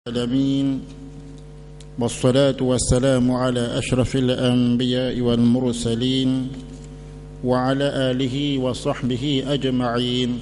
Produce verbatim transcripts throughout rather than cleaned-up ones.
العالمين والصلاة والسلام على أشرف الأنبياء والمرسلين وعلى آله وصحبه أجمعين.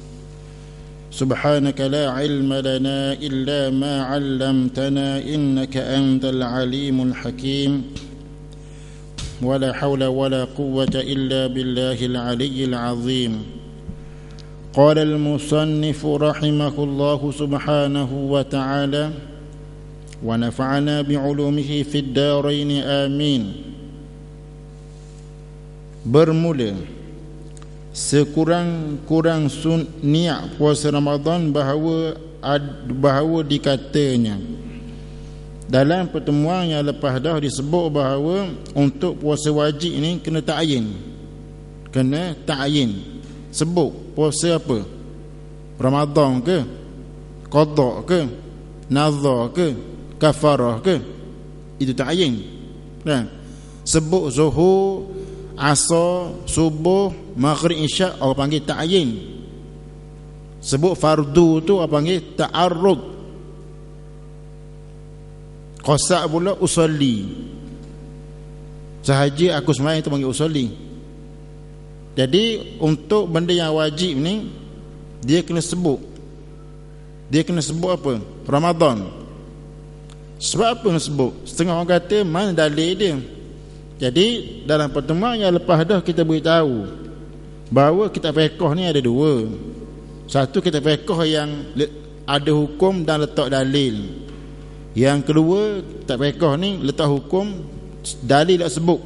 سبحانك لا علم لنا إلا ما علمتنا إنك أنت العليم الحكيم ولا حول ولا قوة إلا بالله العلي العظيم. قال المصنف رحمه الله سبحانه وتعالى ونفعنا بعلومه في الدارين آمين. Bermula sekurang-kurang sun niat puasa Ramadan bahawa ad, bahawa dikatanya dalam pertemuan yang lepas dah disebut bahawa untuk puasa wajib ni kena ta'yin, kena ta'yin. Sebut puasa apa? Ramadan ke? Qada ke? Nazar ke? Kafarah ke? Itu ta'yin. Nah, sebut zuhur, asar, subuh, maghrib, isyak, orang panggil ta'yin. Sebut fardu tu orang panggil ta'arrud. Qasa' pula usolli. Sahaja aku sembahyang itu panggil usolli. Jadi untuk benda yang wajib ni dia kena sebut. Dia kena sebut apa? Ramadan. Sebab apa kena sebut? Setengah orang kata mana dalil dia. Jadi dalam pertemuan yang lepas dah kita beritahu bahawa kitab fiqh ni ada dua. Satu kitab fiqh yang ada hukum dan letak dalil. Yang kedua kitab fiqh ni letak hukum dalil tak sebut.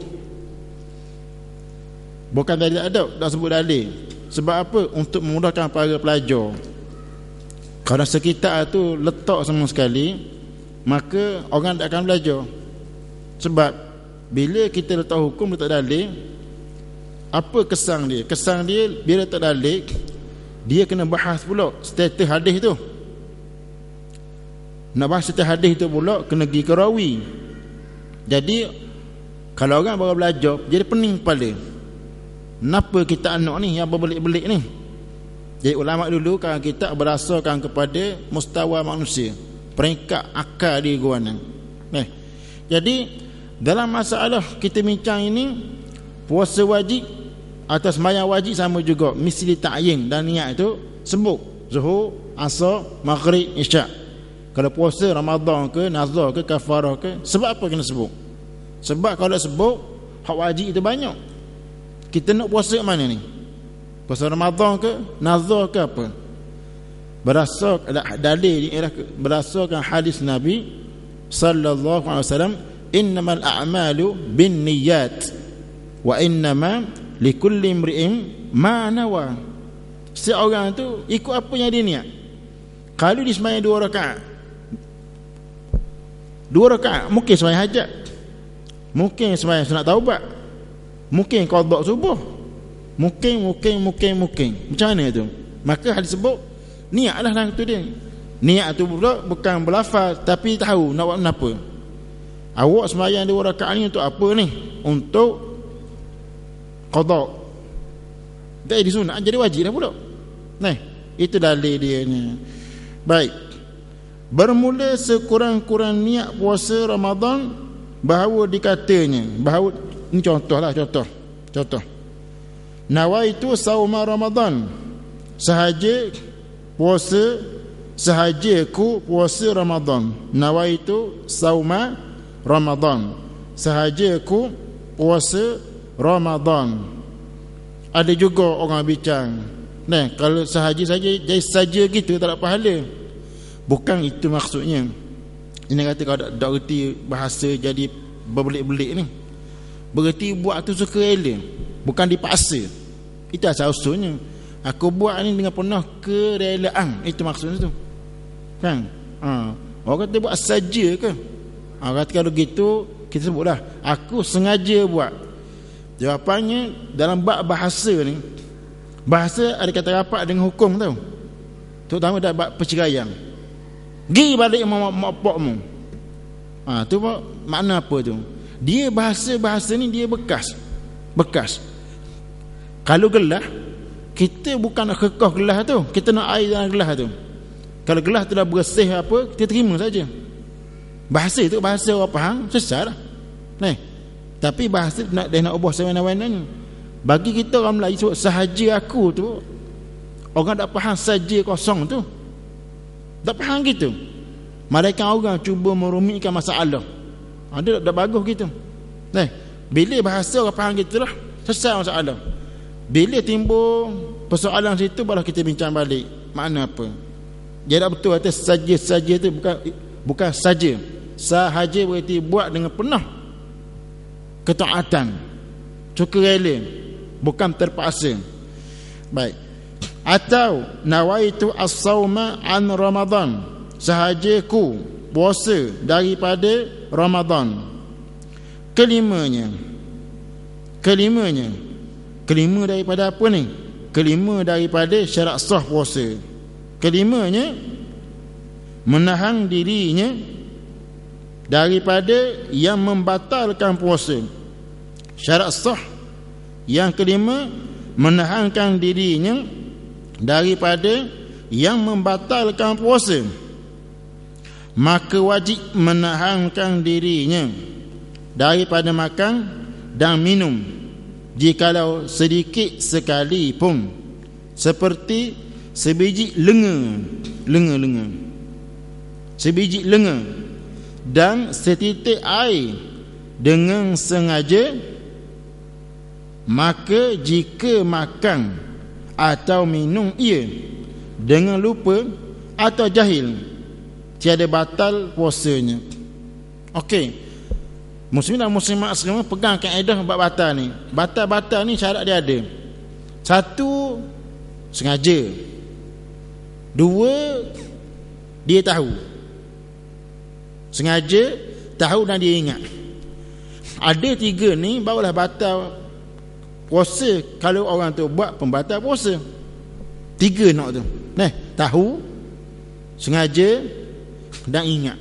Bukan dalil adab, tak sebut dalil. Sebab apa? Untuk memudahkan para pelajar. Kalau sekitar tu letak sama sekali, maka orang tak akan belajar. Sebab bila kita letak hukum, letak dalil, apa kesan dia? Kesan dia bila letak dalil, dia kena bahas pula status hadis tu. Nak bahas status hadis tu pula kena pergi ke rawi. Jadi kalau orang baru belajar, jadi pening kepala. Kenapa kita anak ni yang berbelik-belik ni? Jadi ulama dulu kan kita berdasarkan kepada mustawa manusia, peringkat akal dia guana. Eh, jadi dalam masalah kita bincang ini, puasa wajib atau sembahyang wajib sama juga, mesti ta'yin dan niat itu sebut zuhur, asar, maghrib, isyak. Kalau puasa Ramadan ke, nazar ke, kafarah ke, sebab apa kena sebut? Sebab kalau sebut hak wajib itu banyak. Kita nak puasa mana ni? Puasa Ramadan ke? Nazar ke apa? Berdasarkan dalil ni, berdasarkan hadis Nabi sallallahu alaihi wasallam, innamal a'malu binniyat wa innama likulli imri'in ma nawa. Seorang tu ikut apa yang dia niat. Kalau dia sembahyang dua rakaat, dua rakaat mungkin sembahyang hajat, mungkin sembahyang sunat taubat, mungkin qada subuh, mungkin mungkin mungkin mungkin macam mana tu? Maka hadis sebut niatlah dalam tu dia. Niat tu pula bukan berlafaz tapi tahu nak buat apa. Awak sembahyang dua rakaat ni untuk apa ni? Untuk qada. Jadi sunat jadi wajib dah pula. Nah, itu dalil dia ni. Baik. Bermula sekurang-kurang niat puasa Ramadan bahawa dikatanya, bahawa ini contoh lah, contoh Contoh nawaitu sauma Ramadan, sahaja puasa, sahaja ku puasa Ramadan. Nawaitu sauma Ramadan, sahaja ku puasa Ramadan. Ada juga orang bincang, nah, kalau sahaja saja jadi saja gitu tak ada pahala. Bukan itu maksudnya. Ini kata kalau tak, tak erti bahasa jadi berbelik-belik ni, berarti buat tu suka rela, bukan dipaksa. Itu asal usulnya. Aku buat ni dengan penuh kerelaan, itu maksudnya tu kan. Ha. Orang kata buat saja ke? Ha, kata kalau gitu kita sebutlah aku sengaja buat. Jawapannya dalam bab bahasa ni, bahasa ada kata rapat dengan hukum tau. Terutama dalam bab perceraian. Gi balik mak pokmu. Ha, tu makna apa tu? Dia bahasa-bahasa ni dia bekas. Bekas. Kalau gelah, kita bukan nak kekeh gelah tu, kita nak air dalam gelah tu. Kalau gelas tu dah bersih apa, kita terima saja. Bahasa tu bahasa orang faham, selesai dah. Nah, tapi bahasa nak dia nak ubah sewenang-wenang. Bagi kita orang Melayu sebut sahaja aku tu, orang tak faham saja kosong tu. Tak faham gitu. Malaikat orang cuba merumitkan masalah. Ada dah bagus gitu. Nah, bila bahasa orang faham gitulah, selesai masalah. Bila timbul persoalan situ baru kita bincang balik. Makna apa? Dia tak betul kata saja-saja tu bukan bukan saja. Sahaja berarti buat dengan penuh ketaatan, sukarela, bukan terpaksa. Baik. Atau nawaitu as-sauma an Ramadan, sahajaku puasa daripada Ramadan. Kelimanya Kelimanya Kelima daripada apa ni? Kelima daripada syarat sah puasa. Kelimanya menahan dirinya daripada yang membatalkan puasa. Syarat sah yang kelima, menahankan dirinya daripada yang membatalkan puasa. Maka wajib menahankan dirinya daripada makan dan minum, jikalau sedikit sekalipun, seperti sebiji lenga lenga-lenga sebiji lenga dan setitik air dengan sengaja. Maka jika makan atau minum ia dengan lupa atau jahil, tiada batal puasanya. Okey, muslimin dan muslimat semua pegang kaedah bab batal ni. Batal-batal ni syarat dia ada. Satu, sengaja. Dua, dia tahu. Sengaja, tahu dan dia ingat. Ada tiga ni barulah batal puasa. Kalau orang tu buat pembatal puasa. Tiga nak tu. Nah, tahu, sengaja dan ingat.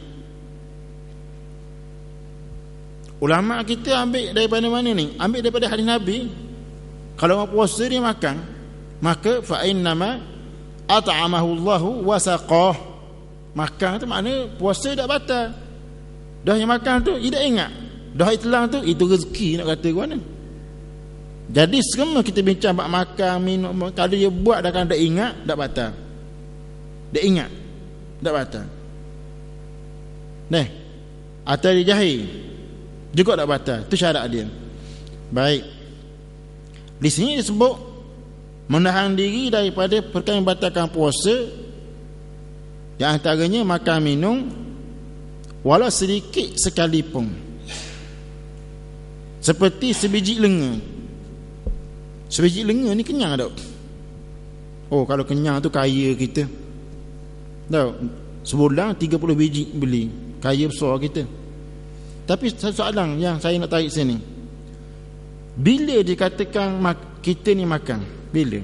Ulama kita ambil daripada mana ni? Ambil daripada hadis Nabi. Kalau orang puasa dia makan, maka fa innama at'amahu Allahu wa saqah. Makan tu makna puasa dah batal. Dah yang makan tu dia tak ingat. Dah itelang tu itu rezeki nak kata mana. Jadi semua kita bincang bab makan, minum, kalau dia buat dah kan tak ingat, tak batal. Dia ingat, tak batal. Nah, atau dia jahil juga tak batal. Itu syarat dia. Baik. Di sini disebut menahan diri daripada perkara yang batalkan puasa, yang antaranya makan minum walau sedikit sekalipun, seperti sebiji lenga. Sebiji lenga ni kenyang tak? Oh, kalau kenyang tu kaya kita. Tahu, sebulan tiga puluh biji beli. Kaya besar kita. Tapi satu soalan yang saya nak tarik sini. Bila dikatakan kita ni makan? Bila?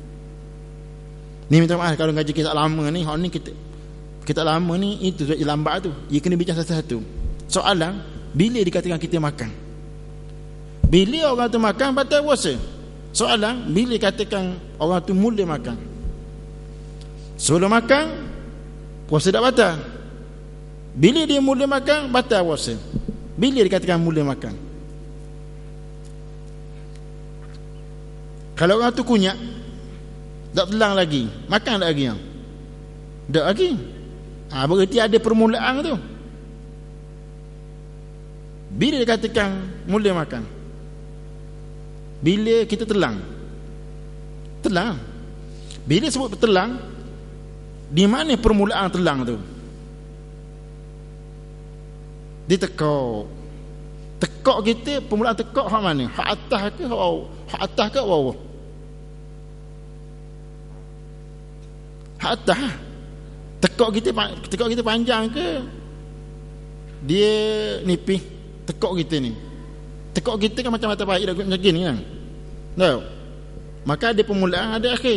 Ni minta maaf kalau ngaji kisah lama ni, hak ni kita kita lama ni itu sudah lambat tu. Ia kena bincang satu-satu. Soalan, bila dikatakan kita makan? Bila orang tu makan batal puasa? Soalan, bila dikatakan orang tu mula makan? Sebelum makan puasa tak batal. Bila dia mula makan batal puasa. Bila dikatakan mula makan? Kalau orang tu kunyak, tak telang lagi, makan tak lagi? Tak lagi. Ha, berarti ada permulaan tu. Bila dikatakan mula makan? Bila kita telang. Telang. Bila sebut telang, di mana permulaan telang tu? Ditekuk. Tekuk kita, permulaan tekuk hak mana? Hak atas ke hak bawah? Hak atas ke bawah? Hak atas. Tekuk kita, tekuk kita panjang ke dia nipis? Tekuk kita ni, tekuk kita kan macam mata baik dah macam gini kan. Tahu? Maka ada permulaan, ada akhir.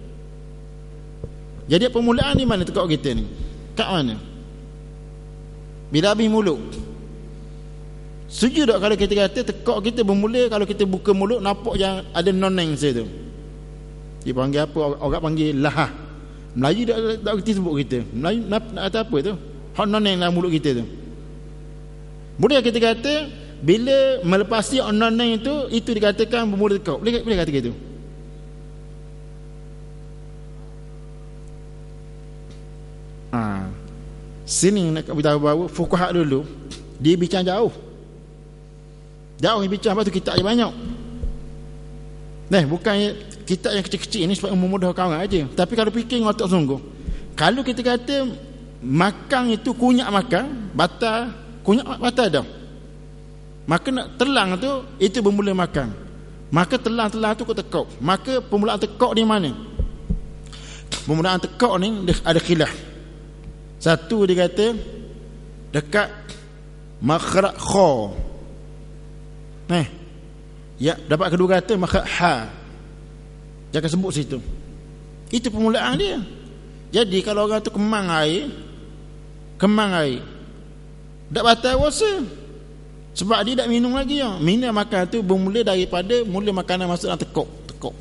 Jadi permulaan di mana tekuk kita ni? Kat mana? Bila habis mulut. Setuju tak kalau kita kata tekuk kita bermula kalau kita buka mulut nampak yang ada noneng saya tu. Dia panggil apa? Orang panggil lahah. Melayu tak tak kerti sebut kita. Melayu nak, nak kata apa tu? Hak noneng dalam mulut kita tu. Boleh kita kata bila melepasi noneng itu, itu dikatakan bermula tekuk. Boleh boleh kata gitu. Ha. Sini nak beritahu bahawa fuqaha dulu dia bincang jauh. Jauh dia bincang, lepas tu kitab je banyak. Nah, bukan kitab yang kecil-kecil ni supaya memudahkan orang aja. Tapi kalau fikir ngotak sungguh, kalau kita kata makan itu kunyak makan, batal, kunyak batal dah. Maka nak telang tu itu bermula makan. Maka telang-telang tu kau tekuk. Maka permulaan tekuk di mana? Permulaan tekuk ni ada khilaf. Satu dia kata dekat makhraj kha. Nah, ya, dapat kedua kata makhraj ha. Jangan sebut situ. Itu permulaan dia. Jadi kalau orang tu kemang air, kemang air, tak batal puasa. Sebab dia tak minum lagi ya. Minum makan tu bermula daripada mula makanan masuk dalam tekuk, tekuk.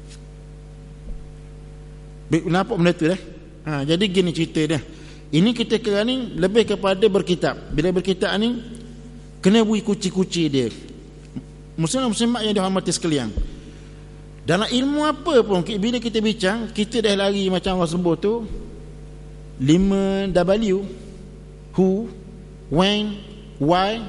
Nampak benda tu dah. Ha, jadi gini cerita dia. Ini kita kira ni lebih kepada berkitab. Bila berkitab ni kena bui kuci-kuci dia. Muslim-muslimat yang dihormati sekalian, dalam ilmu apa pun bila kita bincang, kita dah lari macam orang sebut tu lima W, who, when, why.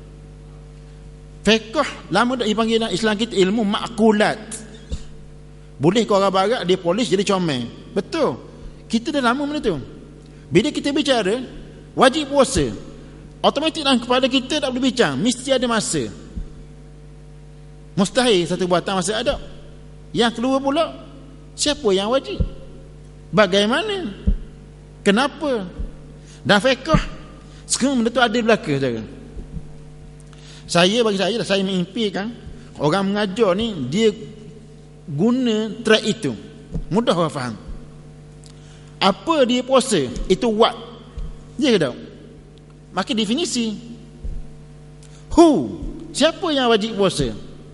Fiqh lama dah dipanggil dalam Islam kita ilmu makulat. Boleh ke orang barat dia polis jadi comel. Betul, kita dah lama benda tu. Bila kita bicara wajib puasa, automatik dalam kepala kita tak boleh bincang, mesti ada masa. Mustahil satu buatan masa ada. Yang kedua pula, siapa yang wajib? Bagaimana? Kenapa? Dan fiqh sekarang benda tu ada belaka saudara. Saya bagi saya saya mengimpikan orang mengajar ni dia guna track itu. Mudah orang faham. Apa dia puasa? Itu what? Dia kata. Maka definisi. Who? Siapa yang wajib puasa?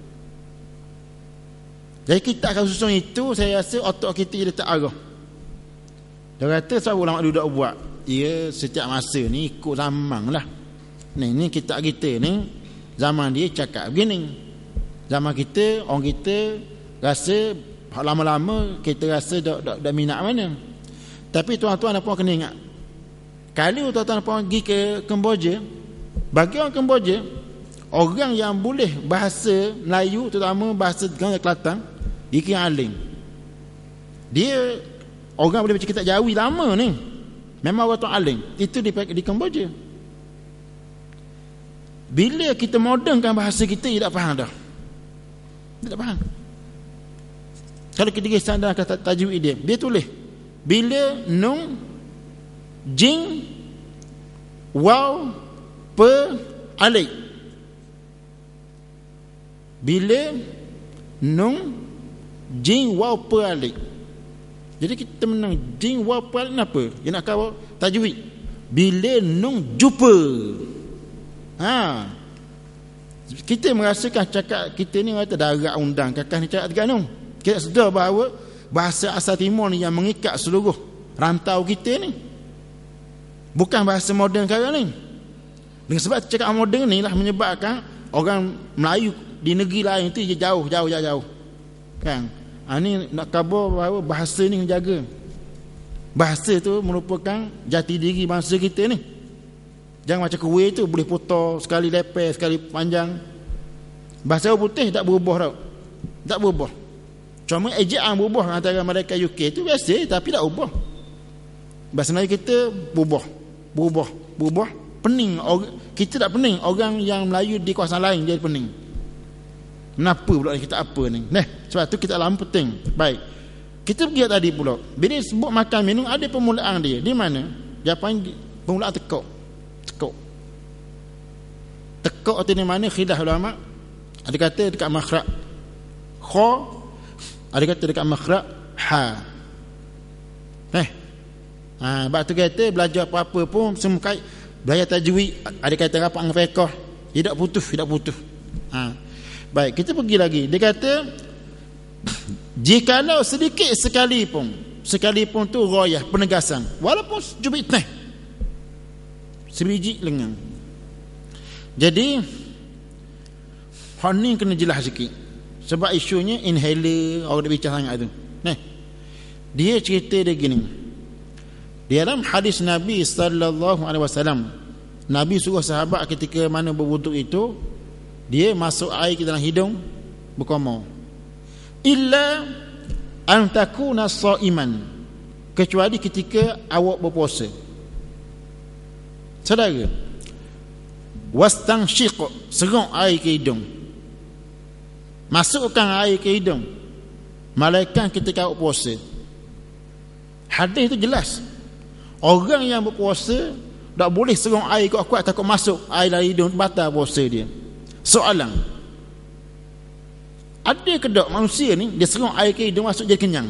Jadi kita akan susun itu, saya rasa otak kita dia tak arah. Dia kata sebab ulama duduk buat, ia setiap masa ni ikut zaman lah. Ni, ni kitab kita ni, zaman dia cakap begini. Zaman kita, orang kita rasa lama-lama kita rasa dah, dah, dah minat mana. Tapi tuan-tuan dan puan kena ingat, kalau tuan-tuan dan puan pergi ke Kemboja, bagi orang Kemboja, orang yang boleh bahasa Melayu, terutama bahasa Kelantan, dia kira alim. Dia orang boleh baca kitab Jawi lama ni, memang orang tu alim. Itu di, di Kemboja. Bila kita modernkan bahasa kita, dia tak faham dah. Dia tak faham. Kalau kita pergi standar kata tajwid dia, dia tulis bila nun jing waw pe alif. Bila nun jing waw pe alif. Jadi kita menang jing waw pe alif apa? Dia nak kawal tajwid. Bila nun jumpa. Ha. Kita merasakan cakap kita ni kata darat undang kakak ni cakap dekat nun. Kita sedar bahawa bahasa asal timur ni yang mengikat seluruh rantau kita ni, bukan bahasa moden sekarang ni. Dengan sebab cakap moden ni lah menyebabkan orang Melayu di negeri lain tu jauh jauh jauh jauh kan. Ha, ni nak khabar bahawa bahasa ni menjaga. Bahasa tu merupakan jati diri bangsa kita ni. Jangan macam kuih tu boleh putar sekali lepas sekali panjang. Bahasa putih tak berubah tau. Tak berubah. Cuma ejaan berubah antara mereka U K tu biasa, tapi tak ubah. Bahasa Melayu kita berubah, berubah, berubah. Pening. Kita tak pening. Orang yang Melayu di kawasan lain jadi pening. Kenapa pula kita apa ni? Nah, sebab tu kita lama penting. Baik. Kita pergi tadi pula. Bila sebut makan minum ada permulaan dia. Di mana? Jawapan permulaan tekuk. Tekuk. Tekuk tu di mana? Khilaf ulama. Ada kata dekat makhraj kha, ada kata dekat makhraj ha. Eh. Ha, bab tu kata belajar apa-apa pun semua kait belajar tajwid, ada kata rapat dengan fiqh, tidak putus, tidak putus. Ha. Baik, kita pergi lagi. Dia kata jikalau sedikit sekali pun sekalipun tu ghayah, penegasan, walaupun cubit teh, sebiji lengan. Jadi hal ni kena jelas sikit, sebab isunya inhaler orang dah bincang sangat tu. Nah, dia cerita dia gini, di dalam hadis Nabi sallallahu alaihi wasallam, Nabi suruh sahabat ketika mana berwuduk itu, dia masuk air ke dalam hidung berkomor, illa an takuna shaiman, kecuali ketika awak berpuasa. Saudara, wastanshiq, serong air ke hidung, masukkan air ke hidung, malaikat ketika awak puasa. Hadis itu jelas, orang yang berpuasa tak boleh serong air kuat-kuat, takut masuk air dalam hidung, batal puasa dia. Soalan, ada ke tak manusia ni dia serong air ke hidung masuk jadi kenyang?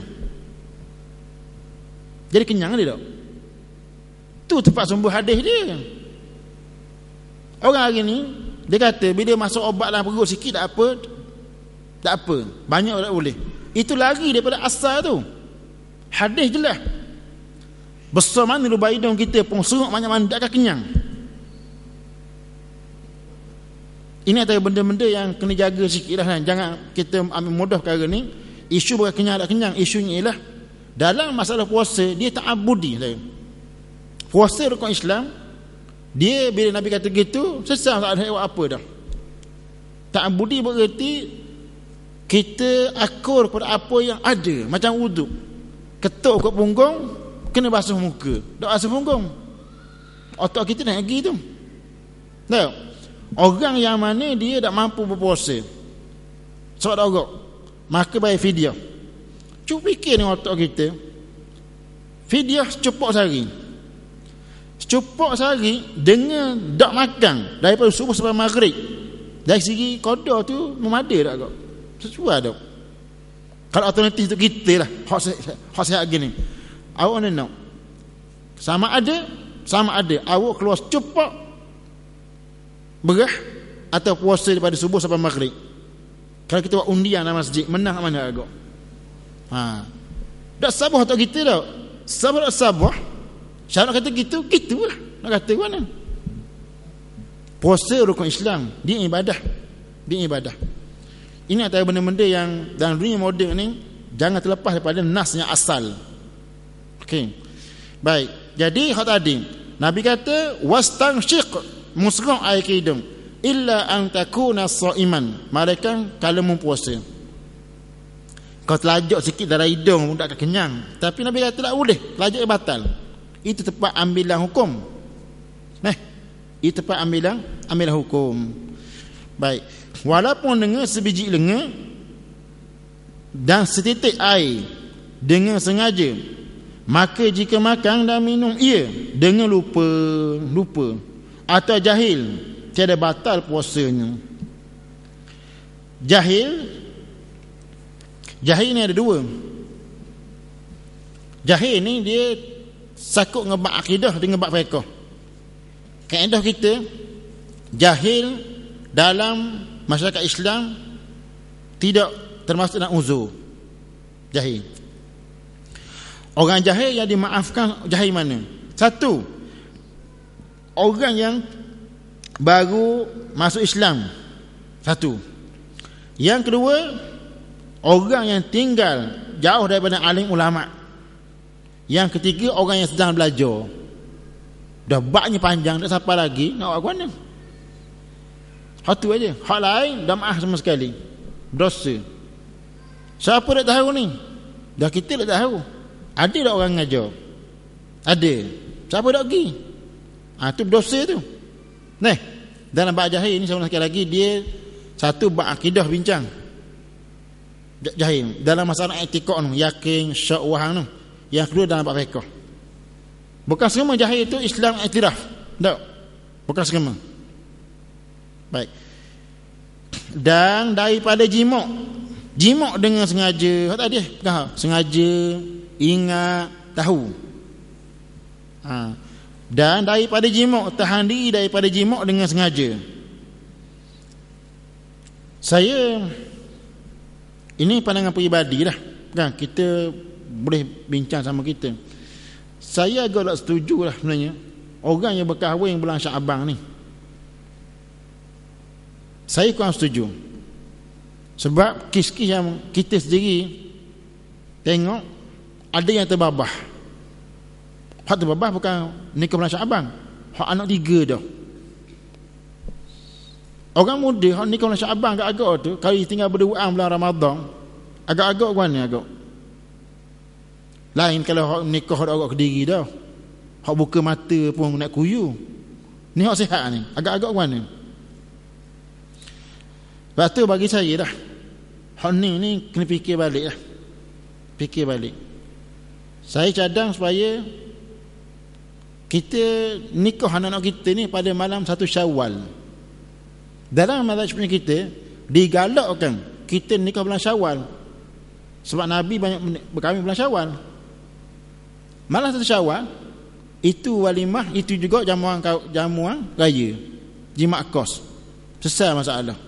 Jadi kenyang dia tak? Tu tempat sumber hadis dia. Orang hari ni dia kata bila masuk obat dalam perut sikit tak apa, tak apa, banyak tak boleh. Itu lari daripada asal tu. Hadis jelas, besar mana lubang hidung kita pun serong banyak mana tak akan kenyang. Ini antara benda-benda yang kena jaga sikit lah, kan? Jangan kita ambil mudah perkara ni. Isu bukan kenyang tak kenyang, isunya ialah dalam masalah puasa, dia ta'abudi. Puasa rukun Islam, dia bila Nabi kata gitu, sesat, tak ada apa dah. Ta'abudi bererti kita akur kepada apa yang ada, macam wuduk, ketuk kat punggung, kena basuh muka, tak basuh punggung, otak kita nak pergi tu. Tahu? Orang yang mana dia tak mampu berpuasa sebab tak ogok, maka bayar fidyah. Cuba fikir ni otak kita, fidyah secupok sehari, secupok sehari dengan tak makan daripada subuh sampai maghrib. Dari segi qada tu memadai tak kau? Sesuai tak? Kalau alternatif untuk kita lah, hak sihat gini, awak nak sama ada sama ada awak keluar secupok berah atau puasa daripada subuh sampai maghrib. Kalau kita buat undian dalam masjid, menang mana agak? Ha. Tak sabar tak kita dah. Sabar tak sabar. Syarat kata gitu, gitulah. Nak kata mana? Puasa rukun Islam, dia ibadah. Dia ibadah. Ini antara benda-benda yang dalam dunia moden ni jangan terlepas daripada nas yang asal. Okey. Baik. Jadi hak tadi Nabi kata wastanshiq, musrong air ke hidung, illa an takuna shaiman, malaikat kalau mempuasa. Kau telajak sikit dalam hidung pun tak akan kenyang, tapi Nabi kata tak boleh, telajak batal. Itu tempat ambilan hukum. Nah, itu tempat ambilan ambilan hukum. Baik, walaupun dengan sebiji lenga dan setitik air dengan sengaja, maka jika makan dan minum ia dengan lupa lupa atau jahil, tiada batal puasanya. Jahil, jahil ni ada dua. Jahil ni dia sakut ngebak akidah dengan ngebak fiqh. Kaedah kita, jahil dalam masyarakat Islam tidak termasuk dalam uzur. Jahil, orang jahil yang dimaafkan, jahil mana? Satu, orang yang baru masuk Islam. Satu. Yang kedua, orang yang tinggal jauh daripada alim ulama. Yang ketiga, orang yang sedang belajar. Dah baknya panjang, tak siapa lagi nak buat mana. Satu aja. Hak lain dah maaf sama sekali, dosa. Siapa tak tahu ni? Dah kita tak tahu. Ada tak orang ngajar? Ada. Siapa tak pergi? Ah, tu dosa tu. Nah, dalam bab jahil ni, saya sekali lagi, dia satu bab akidah bincang. Jahil dalam masalah i'tiqad tu, yakin, syak, wahang tu. Yang kedua dalam bab fiqh. Bukan semua jahil itu Islam iktiraf. Tak. Bukan semua. Baik. Dan daripada jimuk. Jimuk dengan sengaja. Hak tadi pegang, sengaja, ingat, tahu. Ha. Dan daripada jimuk, tahan diri daripada jimuk dengan sengaja. Saya, ini pandangan peribadi lah, kan? Kita boleh bincang sama kita. Saya agak tak setuju lah sebenarnya orang yang berkahwin bulan Syaban ni. Saya kurang setuju. Sebab kes-kes yang kita sendiri tengok ada yang terbabah. Hak terbabah bukan nikah bulan Syaban, hak anak tiga dah. Orang muda hak nikah bulan Syaban agak-agak tu, kalau tinggal berduaan bulan Ramadan, agak-agak mana agak. Lain kalau hak nikah hak agak kediri dah. Hak buka mata pun nak kuyu. Ni hak sihat ni, agak-agak mana. Lepas tu bagi saya dah, hak ni ni kena fikir balik lah. Fikir balik. Saya cadang supaya kita nikah anak-anak kita ni pada malam satu Syawal. Dalam mazhab punya kita digalakkan kita nikah bulan Syawal. Sebab Nabi banyak berkahwin bulan Syawal. Malam satu Syawal itu walimah, itu juga jamuan jamuan raya, jimat kos. Selesai masalah.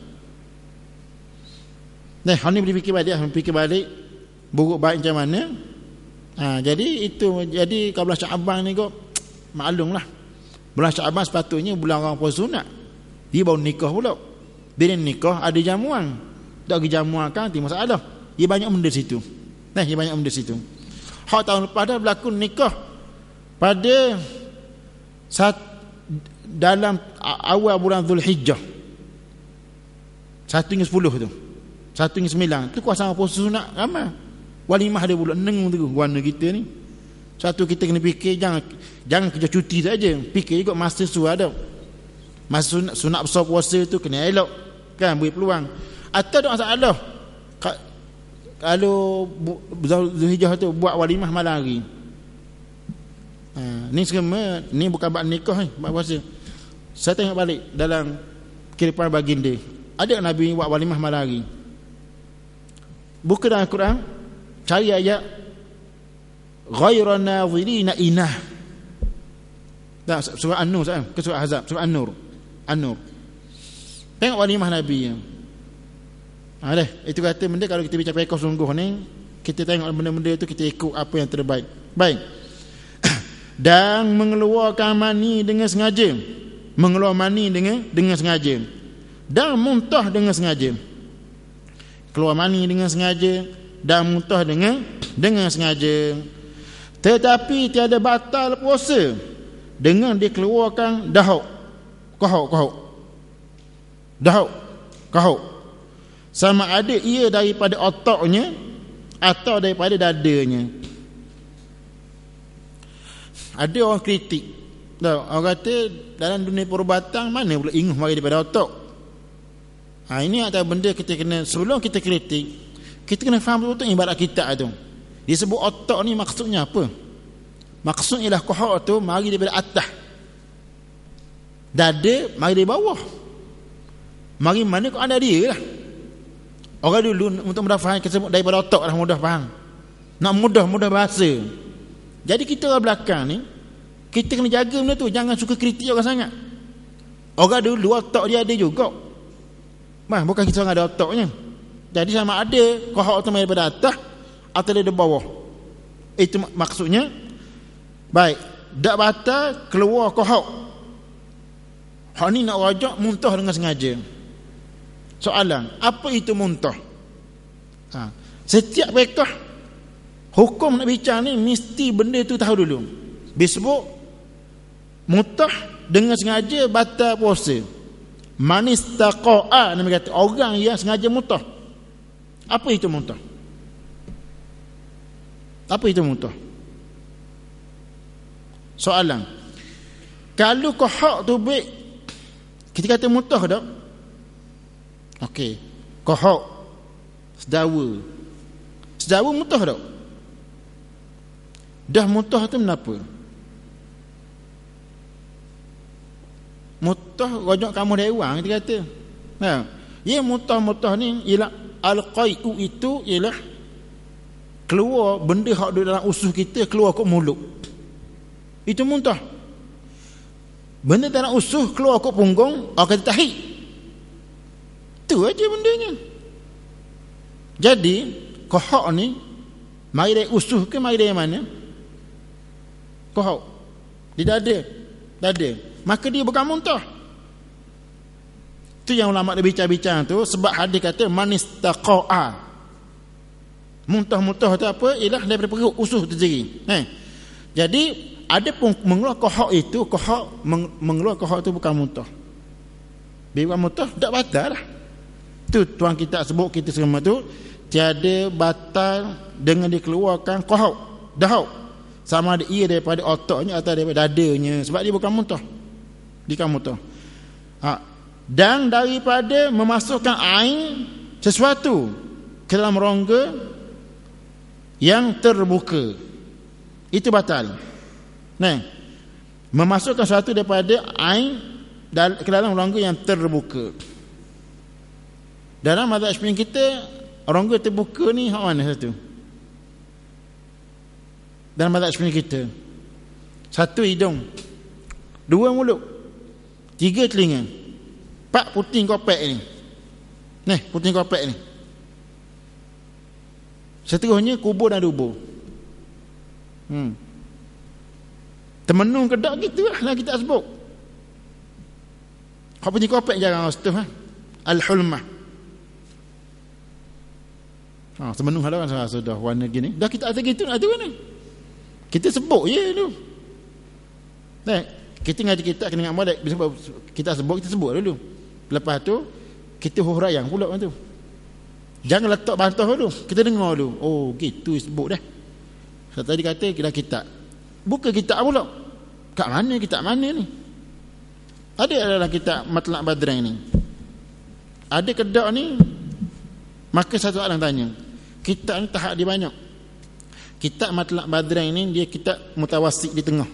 Nah, hal ni boleh fikir balik, fikir balik buruk baik macam mana. Ha, jadi itu jadi kalau bulan Syaban ni kok maklumlah. Bulan Syaban sepatutnya bulan orang puasa sunat. Dia baru nikah pula. Bila nikah ada jamuan. Tak pergi jamuan kan tiada masalah. Dia banyak benda situ. Nah, dia banyak benda situ. Hak tahun lepas dah berlaku nikah pada saat dalam awal bulan Zulhijjah. satu hingga sepuluh tu. satu hingga sembilan. Tu kuasa puasa sunat ramai. Walimah ada pula neng tu warna kita ni. Satu kita kena fikir jangan jangan kerja cuti saja. Fikir juga masa suar dah. Masa sunat, sunat besar puasa tu kena elok kan, beri peluang. Atau tak masalah kalau Zulhijjah tu buat walimah malam hari. Ha, ni semua ni bukan bab nikah ni, bab puasa. Saya tengok balik dalam kehidupan baginda. Ada Nabi buat walimah malam hari. Buka dalam Al-Quran, cari ayat ghayra nadhirina inah. Tak, surah An-Nur saya, ke surah Ahzab, surah An-Nur. An-Nur. Tengok walimah Nabi yang. Ha dah, itu kata benda kalau kita bicara pekoh sungguh ni, kita tengok benda-benda tu kita ikut apa yang terbaik. Baik. Dan mengeluarkan mani dengan sengaja. Mengeluarkan mani dengan dengan sengaja. Dan muntah dengan sengaja. Keluar mani dengan sengaja dan muntah dengan dengan sengaja. Tetapi tiada batal puasa dengan dikeluarkan dahuk. Kahuk, kahuk. Dahuk, kahuk. Sama ada ia daripada otaknya atau daripada dadanya. Ada orang kritik. Tahu, orang kata dalam dunia perubatan mana pula inguh mari daripada otak. Ha, ini antara benda kita kena, sebelum kita kritik, kita kena faham betul-betul ibarat kitab tu. Disebut otak ni maksudnya apa? Maksudnya ialah kahuk tu mari daripada atas. Dada mari dari bawah. Mari mana kau ada dia lah. Orang dulu untuk mudah faham kita sebut daripada otak lah, mudah faham. Nak mudah-mudah bahasa. Jadi kita orang belakang ni, kita kena jaga benda tu, jangan suka kritik orang sangat. Orang dulu otak dia ada juga. Mah, bukan kita orang ada otaknya. Jadi sama ada kahak tu daripada atas atau dari bawah. Itu maksudnya. Baik, dak batal keluar kahak. Hak ni nak rajak muntah dengan sengaja. Soalan, apa itu muntah? Ha, setiap mereka hukum nak bincang ni mesti benda tu tahu dulu. Disebut muntah dengan sengaja batal puasa. Manis taqa'a, Nabi kata orang yang sengaja muntah. Apa itu muntah? Apa itu muntah? Soalan, kalau kahak tu baik, kita kata muntah tak? Okey, kahak sedawa. Sedawa muntah tak? Dah muntah tu kenapa? Muntah rojak kamu dewan kita kata. Nah, ya muntah-muntah ni ialah al-qai'u, itu ialah keluar benda hak dalam usus kita keluar ke mulut. Itu muntah. Benda dalam usus keluar ke punggung, orang kata tahik. Tu aja bendanya. Jadi kahak ni Mari dari usuh ke mari dari mana? Kohok. Di dada. Dada. Maka dia bukan muntah. Itu yang ulama' berbincang-bincang tu, sebab hadis kata manistaqa'a. Muntah-muntah tu apa? Ialah daripada perut usuh tu sendiri. Eh. Jadi ada pun mengeluar kohok itu, kohok mengeluar kohok tu bukan muntah. Bila bukan muntah tak batal lah. Tu tuan kita sebut kita semua tu tiada batal dengan dikeluarkan kohok, dahak. Sama ada ia daripada otaknya atau daripada dadanya, sebab dia bukan muntah. Dia bukan muntah. Ha. Dan daripada memasukkan air sesuatu ke dalam rongga yang terbuka, itu batal. Nah, memasukkan sesuatu daripada air ke dalam rongga yang terbuka. Dalam mazhab Syafi'i kita, rongga terbuka ni hak mana satu? Dalam mazhab Syafi'i kita, satu hidung, dua mulut, tiga telinga, empat puting kopek ni. Nih, puting kopek ni. Seterusnya kubur dan dubur. Hmm. Temenung kedak gitu lah kita sebut. Kau punya kopek jarang ustaz ha. Al-hulmah. Ha, temenung halawan sudah warna gini. Dah kita ada gitu ada mana? Kita sebut je dulu. Nah, kita ngaji kita kena ngamal kita sebut kita sebut dulu. Lepas tu kita huraian pula tu. Jangan letak bantah dulu. Kita dengar dulu. Oh, gitu sebut dah. So, tadi kata kita kitab. Buka kitab pula. Kat mana kitab mana ni? Ada adalah kitab Matlaq Badrain ni. Ada kedak ni. Maka satu orang tanya. Kitab ni tahap dia banyak. Kitab Matlaq Badrain ni dia kitab mutawasit di tengah.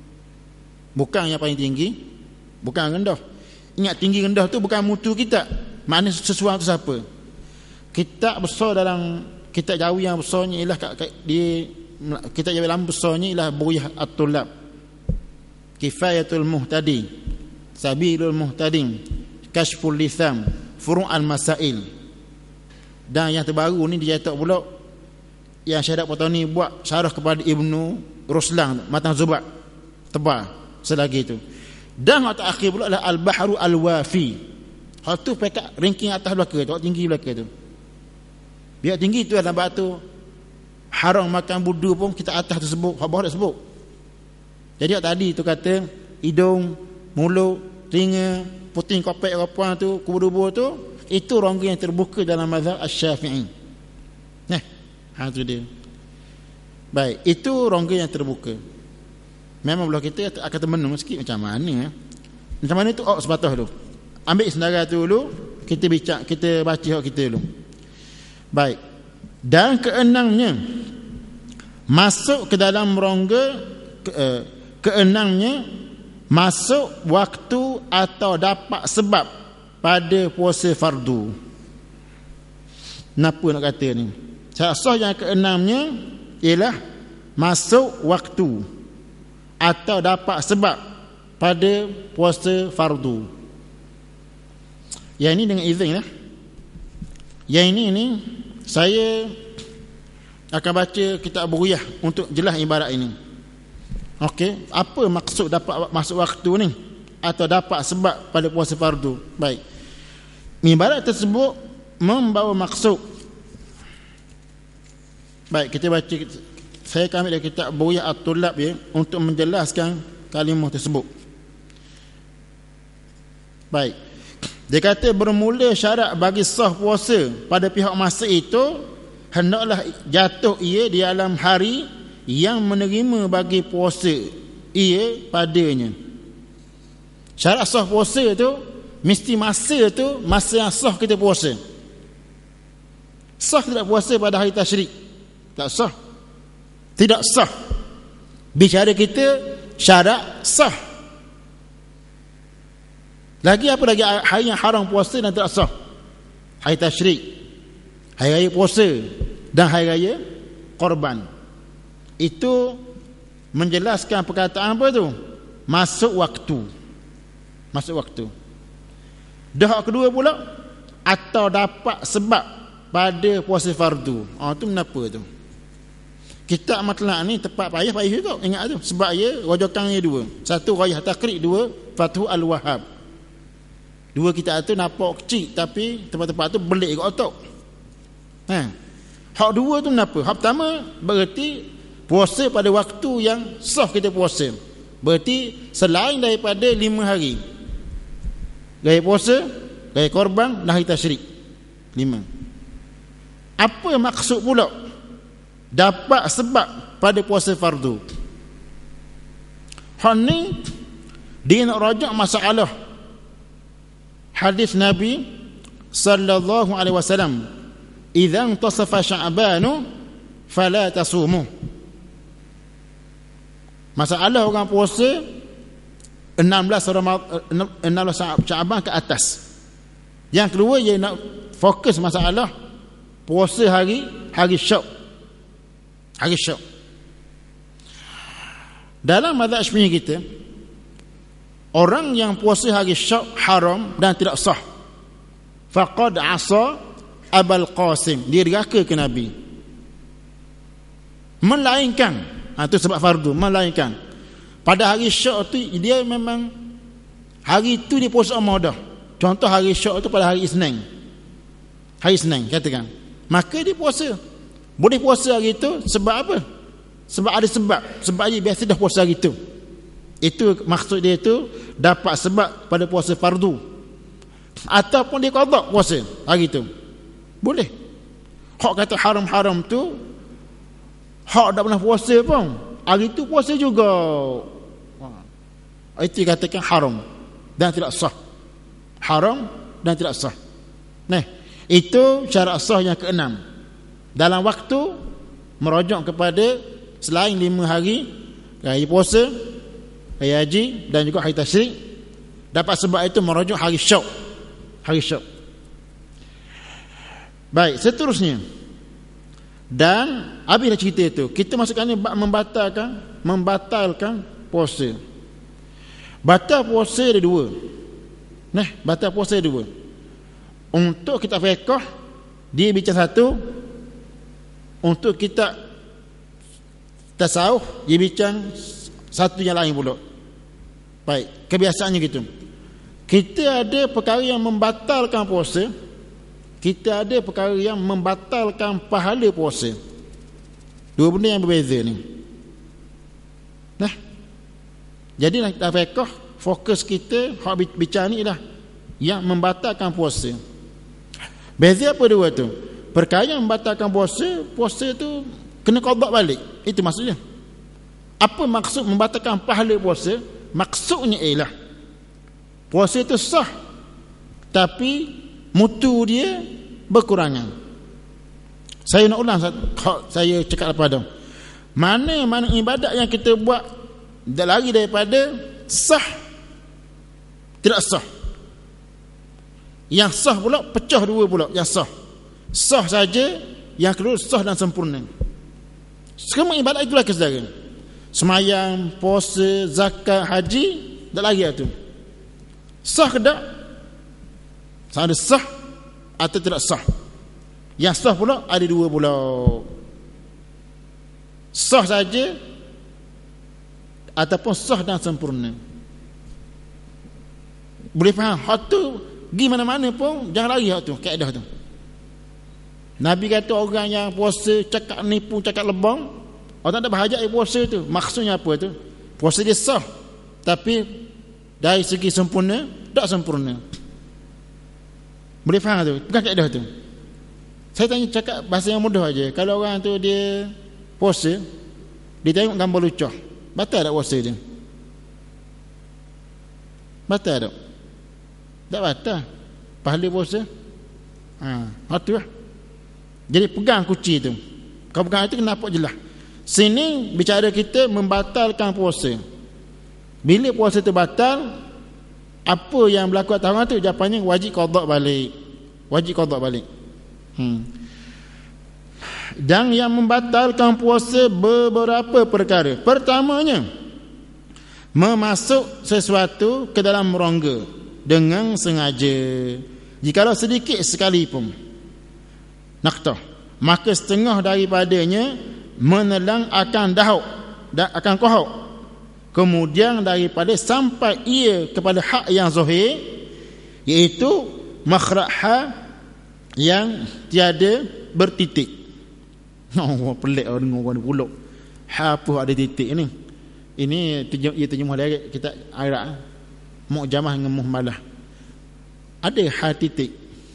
Bukan yang paling tinggi, bukan rendah. Ingat tinggi rendah tu bukan mutu kitab. Mana sesuatu siapa? Kitab besar dalam kitab Jawi yang besarnya ialah dia kitab Jawi dalam besarnya ialah Bughyath At-Tullab, Kifayatul Muhtadi, Sabilul Muhtadin, Kashful Litham, Furu' Al-Masail. Dan yang terbaru ni dia cetak pula yang Syekh Potoni buat syarah kepada Ibnu Ruslan Matan Zubat tebal selagi itu. Dan hak terakhir pula adalah Al-Bahru Al-Wafi. Hak tu pekat ranking atas belaka tu, hak tinggi belaka tu. Biar tinggi tu adalah batu haram makan budu pun kita atas tu sebut, hak bawah tak sebut. Jadi hak tadi tu kata hidung, mulut, telinga, puting kopek apa tu, kubur-kubur tu, itu rongga yang terbuka dalam mazhab Asy-Syafi'i. Nah, ha tu dia. Baik, itu rongga yang terbuka. Memang belah kita akan termenung sikit macam mana. Macam mana tu oh sebatah dulu. Ambil sendara tu dulu, kita bincang, kita baca hak kita dulu. Baik. Dan keenamnya masuk ke dalam rongga ke, uh, keenamnya masuk waktu atau dapat sebab pada puasa fardu. Kenapa nak kata ni? Sah yang keenamnya ialah masuk waktu atau dapat sebab pada puasa fardu. Yang ini dengan izin lah. Yang ini ni saya akan baca kitab Bughyath untuk jelas ibarat ini. Okey, apa maksud dapat masuk waktu ni atau dapat sebab pada puasa fardu? Baik. Ibarat tersebut membawa maksud. Baik, kita baca, saya akan ambil dari kitab Bughyath At-Tullab ya untuk menjelaskan kalimah tersebut. Baik. Dia kata bermula syarat bagi sah puasa pada pihak masa itu hendaklah jatuh ia di dalam hari yang menerima bagi puasa ia padanya. Syarat sah puasa tu mesti masa tu masa yang sah kita puasa. Sah tidak puasa pada hari tasyrik, tak sah. Tidak sah. Bicara kita syarat sah. Lagi apa lagi hari yang haram puasa dan tidak sah? Hari tasyrik, hari raya puasa dan hari raya korban. Itu menjelaskan perkataan apa tu? Masuk waktu. Masuk waktu. Dah kedua pula atau dapat sebab pada puasa fardu. Ah tu kenapa tu? Kitab Matlaq ni tepat payah payah juga, ingat tu, sebab ia rojokannya dua. Satu Ghayah Taqrib, dua Fathul Al-Wahhab. Dua kitab tu nampak kecil tapi tempat-tempat tu belik kat otak. Ha. Hak dua tu kenapa? Hak pertama berarti puasa pada waktu yang sah kita puasa. Berarti selain daripada lima hari. Gaya puasa, gaya korban dan hari tasyrik. Lima. Apa maksud pula dapat sebab pada puasa fardu? Hal ni dia nak rajak masalah hadis Nabi sallallahu alaihi wasallam, "Idza intasafa Sya'ban fala tasumu." Masalah orang puasa enam belas enam belas Sya'ban ke atas. Yang kedua dia nak fokus masalah puasa hari hari Syak. Hari Syak. Dalam mazhab Syafi'i kita, orang yang puasa hari Syak haram dan tidak sah. Faqad asa Abul Qasim, dia derhaka ke Nabi. Melainkan, ha, itu sebab fardu, melainkan pada hari Syak tu dia memang hari itu dia puasa Ramadan. Contoh hari Syak tu pada hari Isnin. Hari Isnin katakan. Maka dia puasa. Boleh puasa hari itu sebab apa? Sebab ada sebab. Sebab dia biasa dah puasa hari itu. Itu maksud dia tu dapat sebab pada puasa fardu. Ataupun dia qada puasa hari itu. Boleh. Hak kata haram-haram tu, hak tak pernah puasa pun, hari itu puasa juga. Itu dikatakan haram dan tidak sah. Haram dan tidak sah. Nah, itu syarat sah yang keenam. Dalam waktu merujuk kepada selain lima hari, hari puasa, hari haji dan juga hari tasyrik. Dapat sebab itu merujuk hari Syak. Hari Syak. Baik, seterusnya. Dan habis dah cerita itu, kita masukkan ni membatalkan membatalkan puasa. Batal puasa ada dua. Nah, batal puasa ada dua. Untuk kita fiqh dia bincang satu, untuk kita tasawuf dia bincang satu yang lain pula. Baik, kebiasaannya gitu. Kita ada perkara yang membatalkan puasa, kita ada perkara yang membatalkan pahala puasa. Dua benda yang berbeza ni. Nah, jadi nak kita fiqh, fokus kita hak bicara ni lah yang membatalkan puasa. Beza apa dua tu? Perkara yang membatalkan puasa, puasa tu kena qada balik. Itu maksudnya. Apa maksud membatalkan pahala puasa? Maksudnya ialah puasa itu sah, tapi mutu dia berkurangan. Saya nak ulang saya cakap apa dah. Mana-mana ibadat yang kita buat dah lari daripada sah, tidak sah. Yang sah pula pecah dua pula. Yang sah, sah saja, yang kedua sah dan sempurna. Semua ibadat itulah kesedara. Semayang, puasa, zakat, haji, dah lari tu. Sah ke tak? Sama ada sah atau tidak sah. Yang sah pula ada dua pula. Sah saja ataupun sah dan sempurna. Boleh faham? Hak tu pergi mana-mana pun jangan lari hak tu, kaedah tu. Nabi kata orang yang puasa cakap nipu, cakap lebam, orang tak ada berhajat dia puasa tu. Maksudnya apa tu? Puasa dia sah, tapi dari segi sempurna tak sempurna. Boleh faham tu? Bukan kaedah tu. Saya tanya cakap bahasa yang mudah aja. Kalau orang tu dia puasa, dia tengok gambar lucah, batal tak puasa dia? Batal tak? Tak batal. Pahala puasa. Ha, hatu lah. Jadi pegang kunci tu. Kau pegang itu kenapa jelas. Sini bicara kita membatalkan puasa. Bila puasa tu batal, apa yang berlaku atas orang tu? Jawapannya wajib qada balik. Wajib qada balik. Hmm. Dan yang membatalkan puasa beberapa perkara. Pertamanya, memasuk sesuatu ke dalam rongga dengan sengaja. Jikalau sedikit sekalipun, naqtah, maka setengah daripadanya menelang akan dahuk dan akan kohok, kemudian daripada sampai ia kepada hak yang zahir, iaitu makhraj ha yang tiada bertitik. Oh, pelik orang dengar orang pulak. Ha apa ada titik ni? Ini terjem, ia terjemah dari kita Arab. Mu'jamah dengan muhmalah. Ada ha titik.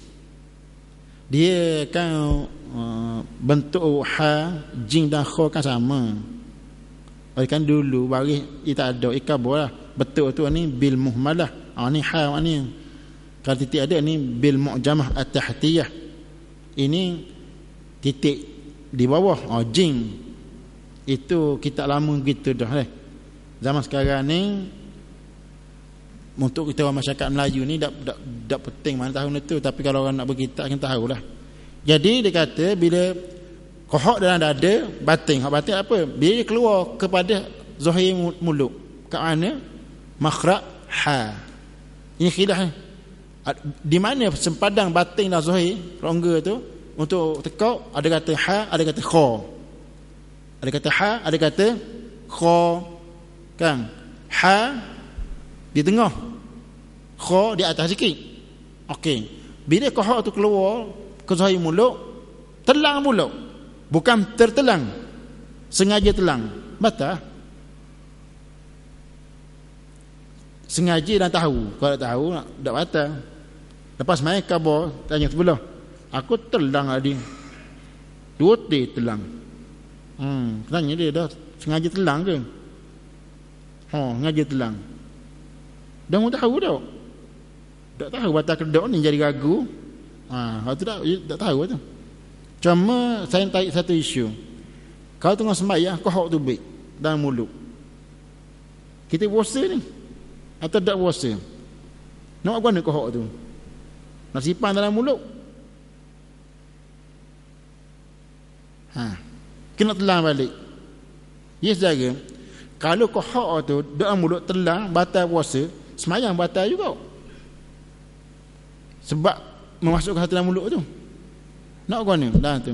Dia kan uh, bentuk ha, jing dan kha kan sama. Oleh kan dulu baris ia tak ada ikabah lah. Betul tu ni bil muhmalah. Ah ni ha ni. Kalau titik ada ni bil mu'jamah at-tahtiyah. Ini titik di bawah. Oh jing. Itu kita lama gitu dah eh. Zaman sekarang ni untuk kita orang masyarakat Melayu ni tak tak tak penting mana tahun itu, tapi kalau orang nak berkitab kan tahulah. Jadi dia kata bila kohok dalam dada batin, hak batin apa? Bila dia keluar kepada zahir mulut. Kat mana? Makhraj ha. Ini khilaf eh. Di mana sempadan batin dan zahir rongga tu untuk tekau, ada kata ha, ada kata kha. Ada kata ha, ada kata kha. Kan? Ha di tengah, kha di atas sikit. Okey. Bila kohok tu keluar ke zahir mulut, telang mulut. Bukan tertelang, sengaja telang. Batal. Sengaja dan tahu. Kalau tak tahu tak batal. Lepas main khabar tanya sebelah, aku telang tadi. Dua ti telang. Hmm, tanya dia dah sengaja telang ke? Oh, sengaja telang. Dah mau tahu dah. Tak tahu batal kedok ni jadi ragu. Ha, kalau tu tak tak tahu tu. Cuma saya tarik satu isu. Kalau tengah sembahyang kohok tu baik dalam mulut. Kita puasa ni atau tak puasa? Nak buat mana kohok tu? Nak simpan dalam mulut. Ha. Kena telang balik. Ya saudara, kalau kohok tu dalam mulut telang batal puasa, sembahyang batal juga. Sebab memasukkan hati dalam mulut tu. Nak buat mana? Dah tu.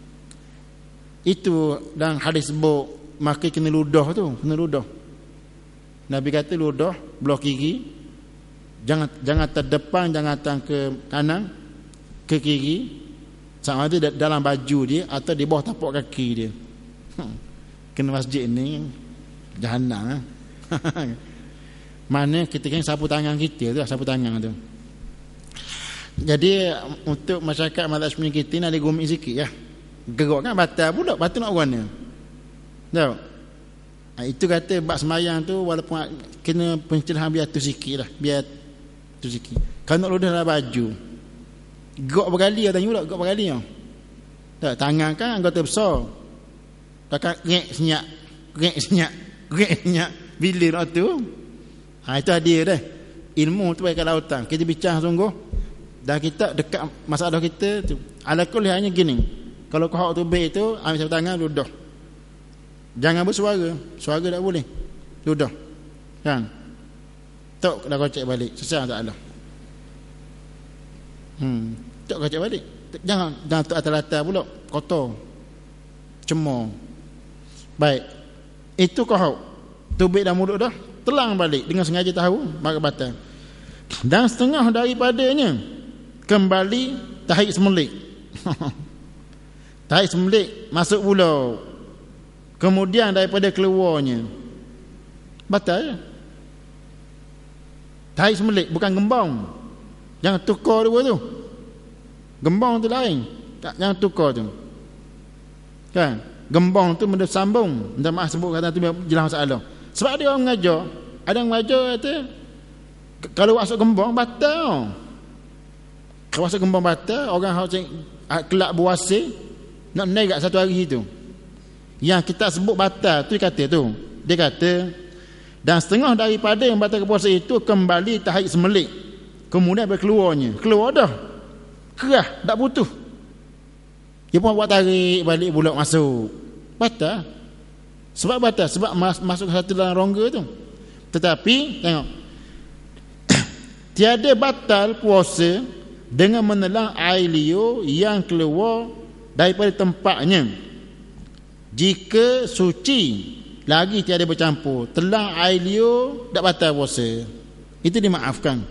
Itu dan hadis sebut maka kena ludah tu, kena ludah. Nabi kata ludah belah kiri, jangan jangan terdepan, jangan tang ke kanan, ke kiri, sama ada dalam baju dia atau di bawah tapak kaki dia. Hmm. Kena masjid ni jahanam. Eh? Mana kita kan sapu tangan kita tu, sapu tangan tu. Jadi untuk masyarakat mazhab Syafi'i kita nak digumit sikit ya. Gerak kan batal pula, batal nak guna. Tahu? Ha, itu kata bab semayang tu walaupun kena pencerahan biar tu sikit lah, biar tu sikit. Kalau nak ludah dalam baju, gerak berkali atau nyurak gerak berkali tau. Tak, tangan kan anggota besar. Takkan ngek senyap, ngek senyap, ngek senyap bilir tu. Ha, itu hadir dah. Ilmu tu baik kat lautan. Kita bincang sungguh. Dan kita dekat masalah kita tu. Ala kulli hanya gini. Kalau kau tu baik tu, ambil sapu tangan ludah. Jangan bersuara. Suara tak boleh. Ludah. Kan? Tok dah kocek balik. Sesat tak ada. Hmm. Tok kocek balik. Jangan jangan tok atas-atas pula. Kotor. Cemor. Baik. Itu kau. Tubik dan mulut dah. Telang balik dengan sengaja tahu maka batal. Dan setengah daripadanya kembali tahik semelik. Tahik semelik masuk pula. Kemudian daripada keluarnya batal ya? Tahik semelik bukan gembang. Jangan tukar dua tu. Gembang tu lain. Tak, jangan tukar tu. Kan? Gembang tu benda sambung. Minta maaf sebut kata tu biar jelas masalah. Sebab ada orang mengajar, ada yang mengajar kata kalau masuk gembang batal. Kalau masuk gembang batal, orang hak kelak puasa nak naik kat satu hari tu. Yang kita sebut batal tu kata tu. Dia kata dan setengah daripada yang batal puasa itu kembali tahik semelik. Kemudian berkeluarnya. Keluar dah. Kerah, tak butuh. Dia pun buat tarik balik bulak masuk. Batal. Sebab batal, sebab mas, masuk satu dalam rongga tu. Tetapi tengok, tiada batal puasa dengan menelan air liur yang keluar daripada tempatnya jika suci lagi tiada bercampur, telang air liur tak batal puasa, itu dimaafkan.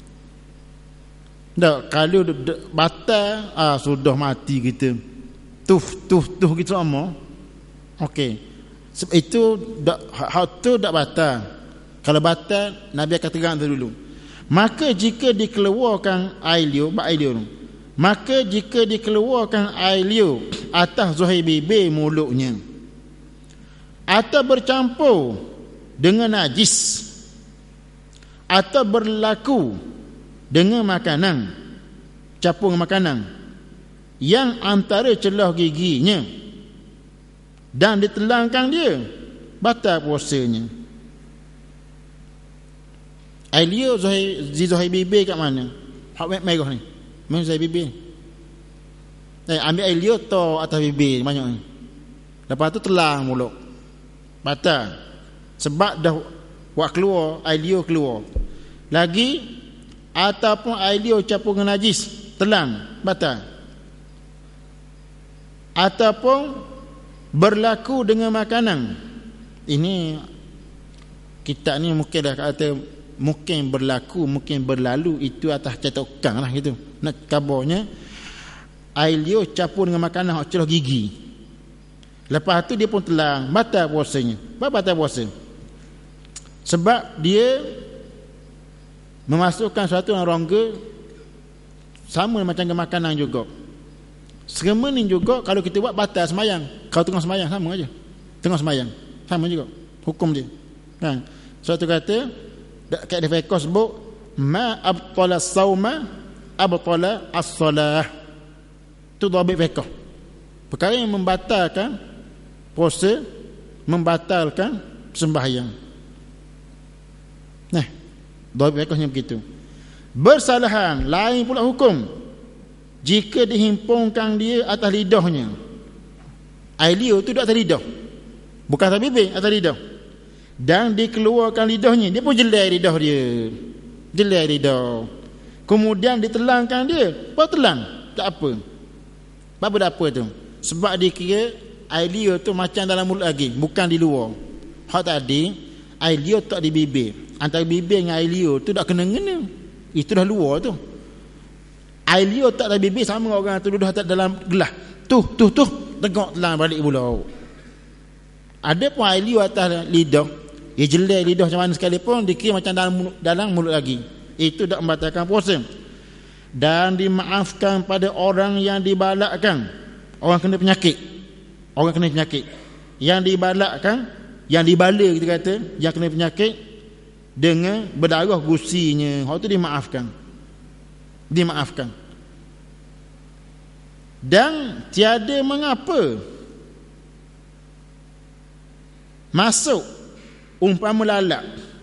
Tak, kalau batal, ah sudah mati kita, tuh tuh tuh gitu sama. Okey, itu dak hak tu tak batal. Kalau batal, Nabi akan terang tu dulu. Maka jika dikeluarkan air liur, bak air liur, maka jika dikeluarkan air liur atas zahir bibir mulutnya atau bercampur dengan najis atau berlaku dengan makanan, campur dengan makanan yang antara celah giginya dan ditelangkan dia, batal puasanya. Air liur zahir, zahir bibir kat mana? Hak merah ni, mana zahir bibir? Eh, ambil air liur tu atas bibir banyak ni, lepas tu telang mulut, batal. Sebab dah buat keluar, air liur keluar lagi, ataupun air liur campur dengan najis, telang, batal. Ataupun berlaku dengan makanan. Ini kitab ni mungkin dah kata mungkin berlaku, mungkin berlalu, itu atas cetakan lah gitu. Nak kabarnya air liur campur dengan makanan hak celah gigi, lepas tu dia pun telang, batal puasanya. Batal puasa sebab dia memasukkan suatu yang rongga, sama macam dengan makanan juga. Semua ni juga kalau kita buat batal semayang. Kalau tengah semayang sama aja, tengah semayang sama juga hukum dia kan. Suatu kata kat di fiqh sebut ma abtala sauma abtala as-salah, tu dhabit fiqh. Perkara yang membatalkan puasa, membatalkan sembahyang. Nah, dhabit fiqhnya begitu. Bersalahan lain pula hukum jika dihimpunkan dia atas lidahnya. Air liur tu atas lidah, bukan atas bibir, atas lidah, dan dikeluarkan lidahnya, dia pun jelai lidah dia, jelai lidah, kemudian ditelangkan dia, apa telang, tak apa. Apa tak apa tu? Sebab dia kira air liur tu macam dalam mulut lagi, bukan di luar. Hak tadi air liur tak di bibir, antara bibir dengan air liur tu tak kena-kena, itu dah luar tu. Air liur tak dalam bibir sama orang tu duduk dalam gelas, tuh tuh tuh tengok telang balik pula. Ada pun air liur atas lidah, dia jelai lidah macam mana sekalipun, dikira macam dalam mulut, dalam mulut lagi, itu tak membatalkan puasa. Dan dimaafkan pada orang yang dibalakkan, orang kena penyakit, orang kena penyakit yang dibalakkan, yang dibala kita kata, yang kena penyakit dengan berdarah gusinya, hal tu dimaafkan, dimaafkan. Dan tiada mengapa masuk umpama lalat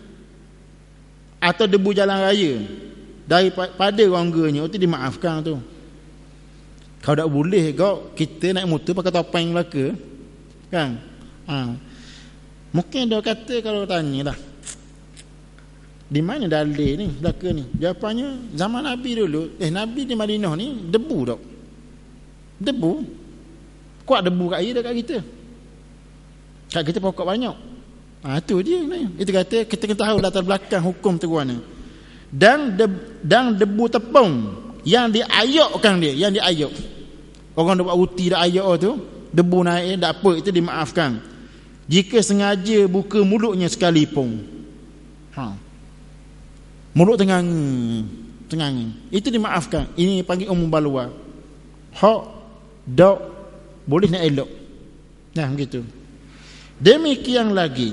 atau debu jalan raya daripada rongganya, itu dimaafkan tu. Kalau tak boleh kau kita naik motor pakai topeng belaka kan, ha. Mungkin dia kata, kalau tanya lah di mana dalil ni belaka ni, jawapannya zaman Nabi dulu, eh Nabi di Madinah ni debu tak, debu kuat, debu kat air dekat kita, kat kita pokok banyak. Ha, tu dia ni. Itu kata kita kena tahu latar belakang hukum tu mana. Dan de, dan debu tepung yang diayakkan dia, yang diayak, orang dah buat uti dah ayak tu, debu naik tak apa, itu dimaafkan jika sengaja buka mulutnya sekalipun. Ha. Mulut tengang, tengang, itu dimaafkan. Ini panggil umum balwa. Hak dok boleh nak elok. Nah begitu. Demikian lagi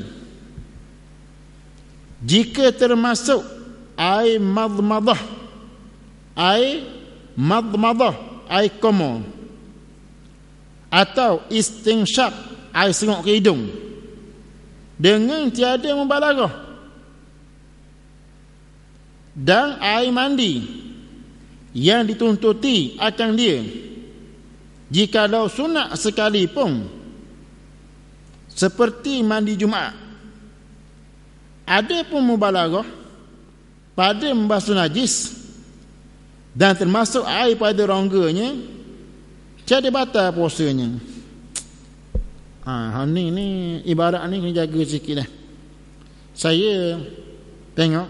jika termasuk air madmadah, air madmadah, air koma, atau istinsyak, air sengok ke hidung, dengan tiada membalaghah, dan air mandi yang dituntuti akan dia, jikalau sunat sekalipun, seperti mandi Jumaat. Ada pun mubalaghah pada membasuh najis dan termasuk air pada rongganya, tiada batal puasanya. Ha, ni ni ibarat ni kena jaga sikit dah. Saya tengok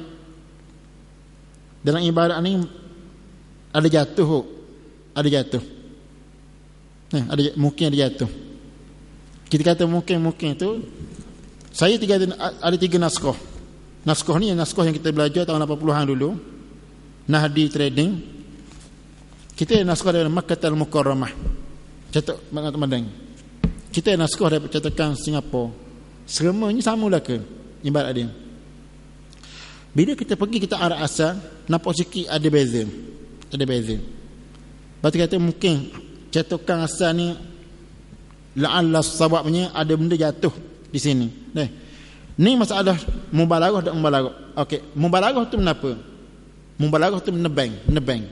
dalam ibarat ni ada jatuh, ada jatuh. Nah, ada mungkin ada jatuh. Kita kata mungkin-mungkin tu, saya tiga ada tiga naskah. Naskah ni naskah yang kita belajar tahun lapan puluhan dulu. Nahdi Trading. Kita naskah dari Makkah Al-Mukarramah. Cetak Bangat Madang. Kita naskah dari cetakan Singapura. Semuanya samalah ke ibarat dia. Bila kita pergi kita arah asal, nampak sikit ada beza. Ada beza. Berarti kata mungkin cetakan asal ni la'alla sababnya ada benda jatuh di sini. Nah, ni masalah mubalaghah dan mubalaghah. Okey, mubalaghah tu kenapa? Mubalaghah tu menebang, menebang.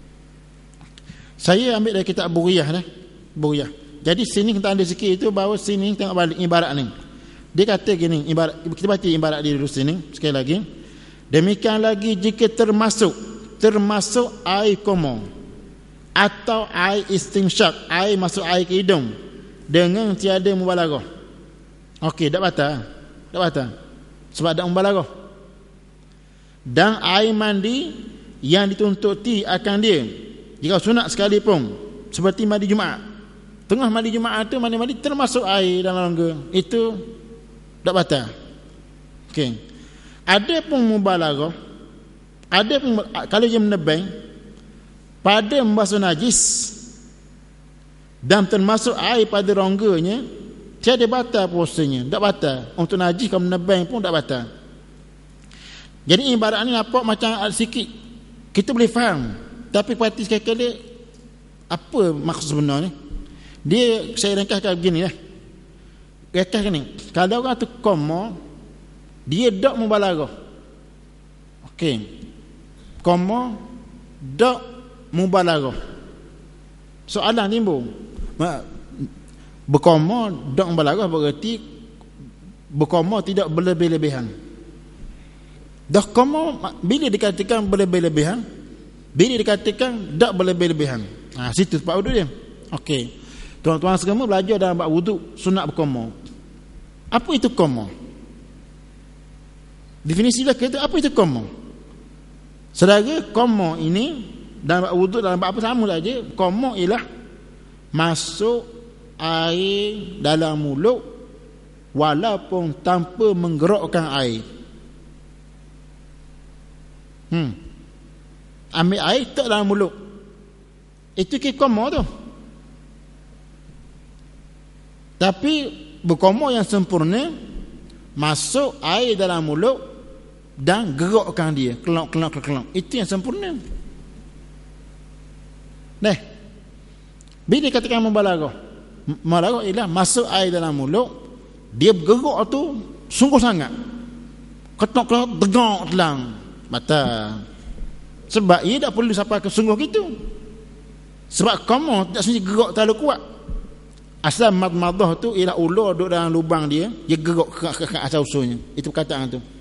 Saya ambil dari kitab Buriyah dah. Buriyah. Jadi sini kita ada sikit itu bahawa sini tengok balik ibarat ni. Dia kata gini, ibarat kita baca ibarat dia dulu sini sekali lagi. Demikian lagi jika termasuk termasuk air koma atau air istinsyak, air masuk air ke hidung dengan tiada mubalaghah. Okey, tak batal. Tak batal. Sebab ada mubalaghah. Dan air mandi yang dituntuti akan dia jika sunat sekalipun, seperti mandi Jumaat. Tengah mandi Jumaat tu mandi-mandi termasuk air dalam rongga, itu tak batal. Okey. Ada pun mubalaghah, ada pun kalau dia menebang pada membasuh najis dan termasuk air pada rongganya, tiada batal puasanya, tak batal. Untuk najis kalau menebang pun tak batal. Jadi ibarat ni nampak macam sikit kita boleh faham, tapi parti sekali-kali apa maksud sebenarnya? Dia saya ringkaskan begini lah. Ringkaskan ni, kalau orang tu koma, dia tak mubalaghah. Okey. Koma tak mubalaghah. Soalan timbul. Berkoma tak mubalaghah berarti berkoma tidak berlebih-lebihan. Dah koma bila dikatakan berlebih-lebihan, bila dikatakan tak berlebih-lebihan. Ha, situ sebab wudu dia. Okey. Tuan-tuan sekalian belajar dalam bab wudu sunat berkoma. Apa itu koma? Definisi dia kata apa itu koma? Saudara, koma ini dalam bab wudu dalam bab apa sama saja. Koma ialah masuk air dalam mulut walaupun tanpa menggerakkan air. Hmm. Ambil air tak dalam mulut. Itu ke koma tu. Tapi berkoma yang sempurna, masuk air dalam mulut dan gerakkan dia, kelak kelak kelak. Itu yang sempurna. Nah, bila dikatakan mubalaghah, mubalaghah ialah masuk air dalam mulut, dia bergerak tu sungguh sangat. Ketok kelak tegak telang. Batal. Sebab ia tak perlu sampai ke sungguh gitu. Sebab kamu tak semestinya gerak terlalu kuat. Asal madmadah tu ialah ular duduk dalam lubang dia, dia gerak ke asal usulnya. Itu perkataan tu.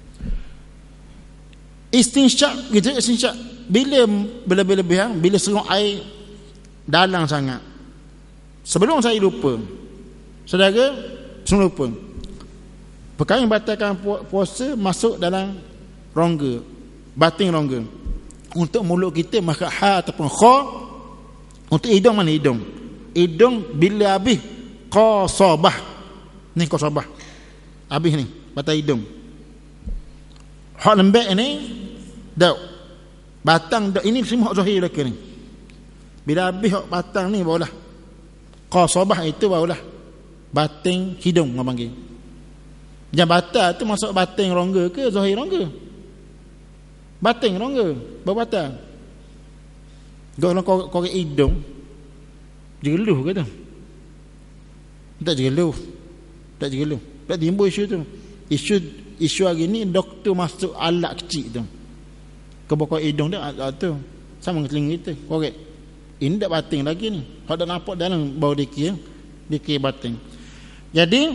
Istinsyak gitu, istinsyak bila berlebih-lebihan, bila serung air dalam sangat. Sebelum saya lupa, saudara, sebelum lupa, perkara yang batalkan puasa masuk dalam rongga, batin rongga. Untuk mulut kita maka ha ataupun kha. Untuk hidung mana hidung? Hidung bila habis qasabah. Ni qasabah. Habis ni batang hidung. Hak lembek ni dak. Batang dak ini semua zahir leka ni. Bila habis hak batang ni barulah qasabah, itu barulah batin hidung orang panggil. Jangan batal tu masuk batin rongga ke zahir rongga? Batin rongga berbatal. Kalau kau korek hidung jegeluh ke tu? Tak jegeluh. Tak jegeluh. Tak timbul isu tu. Isu isu hari ni doktor masuk alat kecil tu. Kau buka hidung dia tu. Sama dengan telinga kita. Korek. Ini tak batin lagi ni. Kau dah nampak dalam bau dikir, dikir batin. Jadi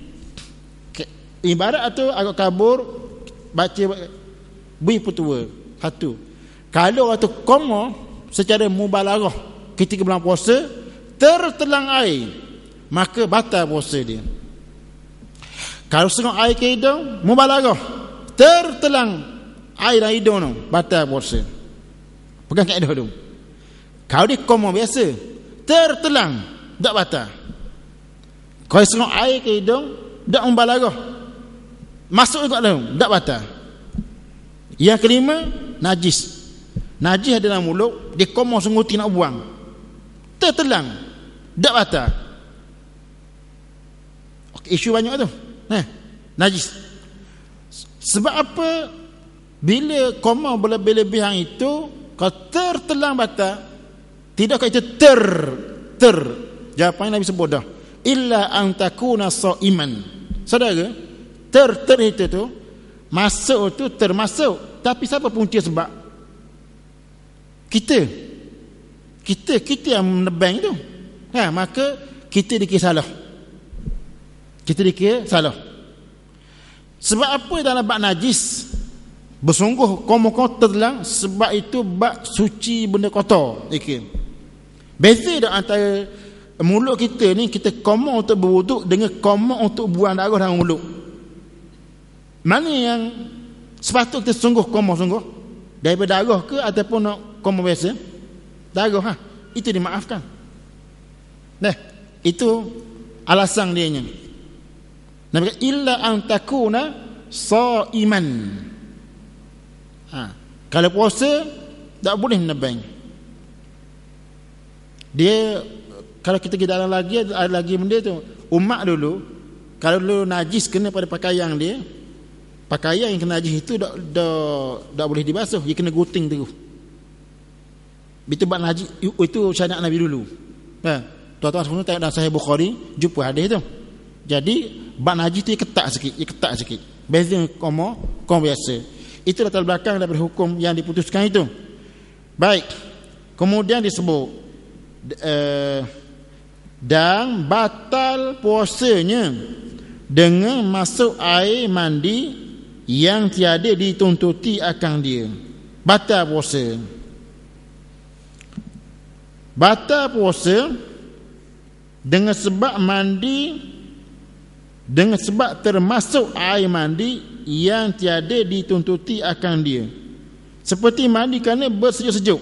ibarat tu agak kabur baca bui putua satu. Kalau waktu koma secara mubalaghah ketika bulan puasa tertelang air maka batal puasa dia. Kalau sengok air ke hidung, mubalarah, tertelang air dalam hidung tu, batal puasa. Pegang kaedah tu. Kalau dia koma biasa, tertelang, tak batal. Kalau sengok air ke hidung, tak mubalarah, masuk ke dalam, tak batal. Yang kelima, najis. Najis ada dalam mulut, dia koma sengguti nak buang, tertelang, tak batal. Okay, isu banyak tu. Eh, najis. Sebab apa? Bila koma berlebih-lebihan itu, kalau tertelang batal. Tidakkah itu ter ter jawapan Nabi sebut dah, illa an takuna shaiman. Saudara, ter ter itu tu masuk tu termasuk, tapi siapa punca sebab? Kita. Kita kita yang menebang tu. Ha, maka kita dikira salah. Kita dikira salah. Sebab apa dalam bab najis? Bersungguh koma kotor tertelang, sebab itu bab suci benda kotor. Okay. Beza dah antara mulut kita ni, kita koma untuk berwuduk dengan koma untuk buang darah dalam mulut. Mana yang sepatut kita sungguh koma sungguh? Daripada darah ke ataupun nak koma biasa? Darah, ha? Itu dimaafkan. Nah, itu alasan dia nya. Nabi kata illa an takuna shaiman. Ha, kalau puasa tak boleh menebang. Dia kalau kita pergi dalam lagi ada lagi benda tu. Umat dulu kalau dulu najis kena pada pakaian dia, pakaian yang kena najis itu tak tak tak boleh dibasuh, dia kena guting terus. Itu bab najis itu syariat Nabi dulu. Ha, tuan-tuan semua tengok dalam Sahih Bukhari jumpa hadis tu. Jadi bab najis tu dia ketat sikit, dia ketat sikit. Beza koma koma biasa. Itu latar belakang daripada hukum yang diputuskan itu. Baik. Kemudian disebut uh, dan batal puasanya dengan masuk air mandi yang tiada dituntuti akan dia. Batal puasa. Batal puasa dengan sebab mandi, dengan sebab termasuk air mandi yang tiada dituntuti akan dia, seperti mandi kerana bersejuk-sejuk.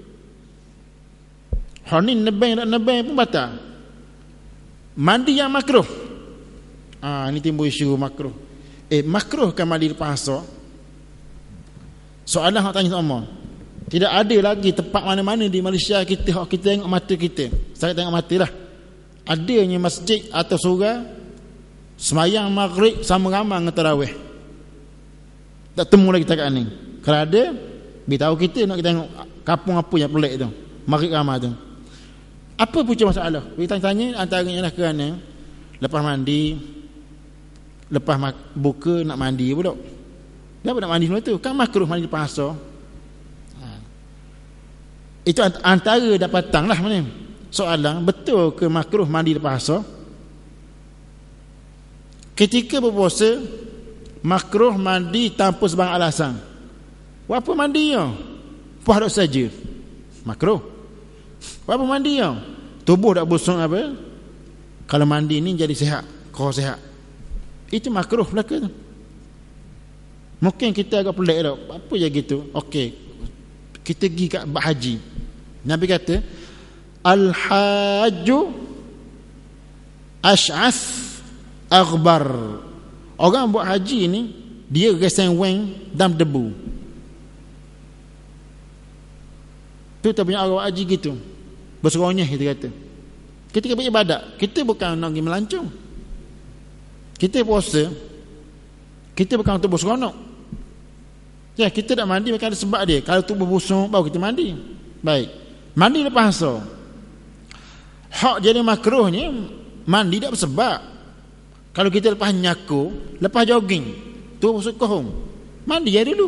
Hani nebang tak nebang pun batal. Mandi yang makruh, ah ni timbul isu makruh. Eh makruh kan mandi lepas asar? Soalan hak tanya sama. Tidak ada lagi tempat mana-mana di Malaysia kita hak kita tengok mata kita. Saya tengok matalah. Adanya masjid atau surau semayang maghrib sama ramai dengan tarawih. Tak temu lagi takat ni. Kalau ada, beritahu kita, nak kita tengok kampung apa yang pelik tu, maghrib ramai tu. Apa punca masalah? Kita tanya antaranya lah kerana lepas mandi, lepas buka nak mandi pula. Kenapa nak mandi semua tu? Kan makruh mandi lepas asar. Ha. Itu antara dapatan lah mana. Soalan, betul ke makruh mandi lepas asar? Ketika berpuasa, makruh mandi tanpa sebarang alasan. Apa mandi ya? Puas dok saja. Makruh. Apa mandi ya? Tubuh tak busung apa? Kalau mandi ni jadi sihat, kau sihat. Itu makruh belaka tu. Mungkin kita agak pelik dah. Apa je gitu? Okey. Kita pergi kat bab haji. Nabi kata, al-hajju ash'ath aghbar. Orang buat haji ni dia reseng weng dan debu. Tu tak punya orang haji gitu. Berseronyah kita kata. Kita beribadat, kita bukan nak pergi melancong. Kita puasa, kita bukan untuk berseronok. Ya, kita tak mandi maka ada sebab dia. Kalau tubuh busuk baru kita mandi. Baik. Mandi lepas asar. Hak jadi makruhnya mandi tak bersebab. Kalau kita lepas nyaku, lepas jogging, tu busuk kohong, mandi ya dulu.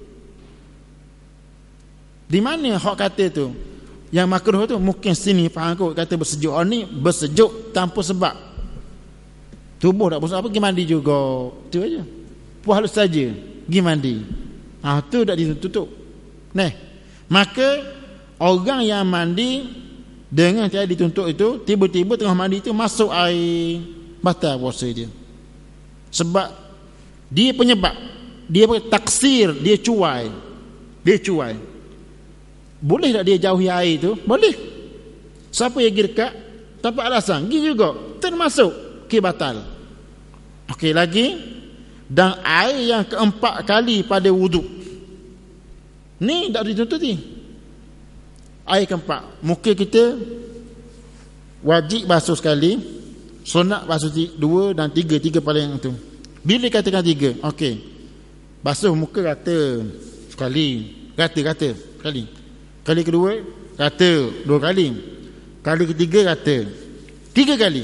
Di mana hak kata tu? Yang makruh tu mungkin sini faham aku kata bersejuk. Oh, ni bersejuk tanpa sebab. Tubuh tak busuk apa pergi mandi juga. Tu aja. Puas halus saja pergi mandi. Ah tu tak ditutup. Nah, maka orang yang mandi Dengan tiada dituntut itu, tiba-tiba tengah mandi itu masuk air, batal puasa dia. Sebab dia penyebab, dia taksir, dia cuai. Dia cuai. Boleh tak dia jauhi air itu? Boleh. Siapa yang pergi dekat tanpa alasan, pergi juga, termasuk okey batal. Okey lagi, dan air yang keempat kali pada wuduk ni tak dituntut ni. Air keempat, muka kita wajib basuh sekali, sunat basuh dua dan tiga, tiga paling tu. Bila katakan tiga, okey, basuh muka rata sekali, rata rata sekali, kali kedua rata dua kali, kali ketiga rata tiga kali.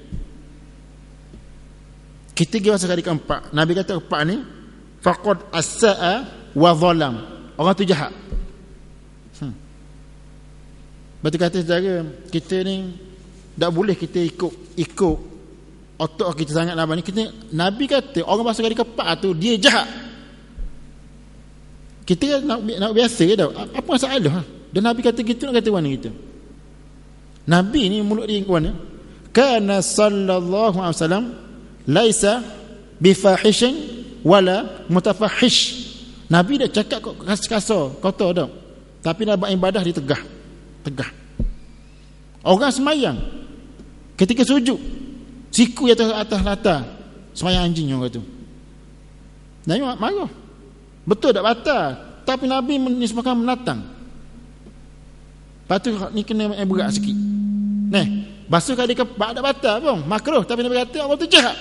Kita pergi masa kali keempat, Nabi kata keempat ni faqad as-sa'a wa zalam, orang tu jahat. hmm. Betul kata saudara, kita ni tak boleh kita ikut ikut otak kita sangat Nabi ni. Kita, Nabi kata orang masa kali keempat tu dia jahat. Kita nak, nak biasa ke tau, apa masalah? Dan Nabi kata gitu, nak kata mana kita? Nabi ni mulut dia kawan, kana sallallahu alaihi wasallam laisa bifahishin wala mutafahish. Nabi dah cakap kok kasar, kotor dah, tapi nak buat ibadah dia tegah, tegah. Orang semayang ketika sujud siku atas atas latar, semayang anjing orang tu. Nabi marah. Betul tak batal, tapi Nabi menisbahkan menatang. Lepas tu ni kena berat sikit. Nah, basuh kali keempat tak batal pun, makruh, tapi Nabi kata orang tu jahat.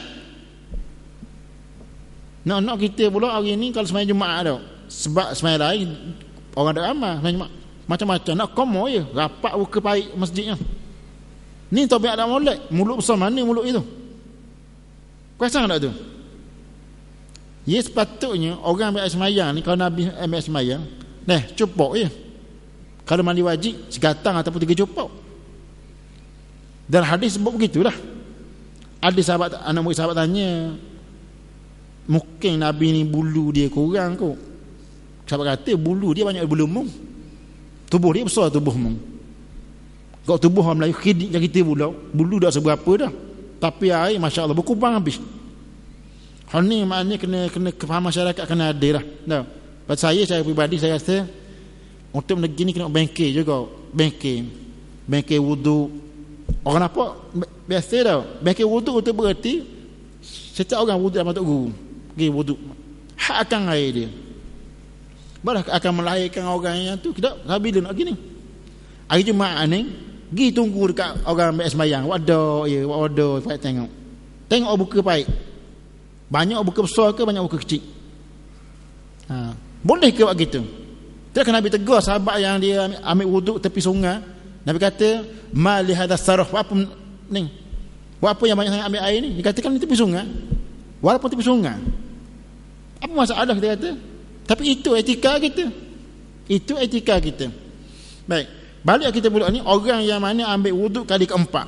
Nak-nak kita pula hari ni kalau semayang Jumaat tau, sebab semayang lain orang tak ramai, semayang Jumaat macam-macam, nak komo je, rapat buka paik masjidnya. Ni tabiat ada molek, mulut besar mana mulut itu? Kuasa tak tu? Ya sepatutnya orang ambil air semayang ni, kalau Nabi ambil air semayang, nah cupok je. Kalau mandi wajib segatang ataupun tiga cupok. Dan hadis sebut begitulah. Ada sahabat, anak murid sahabat tanya, mungkin Nabi ni bulu dia kurang kot. Sahabat kata bulu dia banyak bulu mung. Tubuh dia besar tubuh mung. Kau tubuh orang Melayu khidik macam kita pula, bulu dah seberapa dah, tapi air masya Allah berkubang habis. Hal ni maknanya kena kena kefahaman masyarakat kena ada lah. Tahu? Pasal saya saya pribadi saya rasa untuk negeri ni kena bengkel juga, bengkel, bengkel wudu. Orang apa biasa tau, bengkel wudu itu berarti setiap orang wudu dalam tok guru, pergi wudu, hak akan air dia. Balah akan melahirkan orang yang tu kita bila nak gini. Hari Jumaat ni pergi tunggu dekat orang ambil sembahyang. Wadah ya, wadah fight tengok. Tengok buka baik. Banyak buka besar ke banyak buka kecil. Ha, boleh ke buat gitu? Tak kena Nabi tegur sahabat yang dia ambil, ambil wuduk tepi sungai. Nabi kata, "Ma li hadha sarah." Apa ni? Buat apa yang banyak sangat ambil air ni? Dikatakan tepi sungai. Walaupun tepi sungai. Apa masalah kita kata? Tapi itu etika kita. Itu etika kita. Baik. Balik kita pula ni, orang yang mana ambil wuduk kali keempat.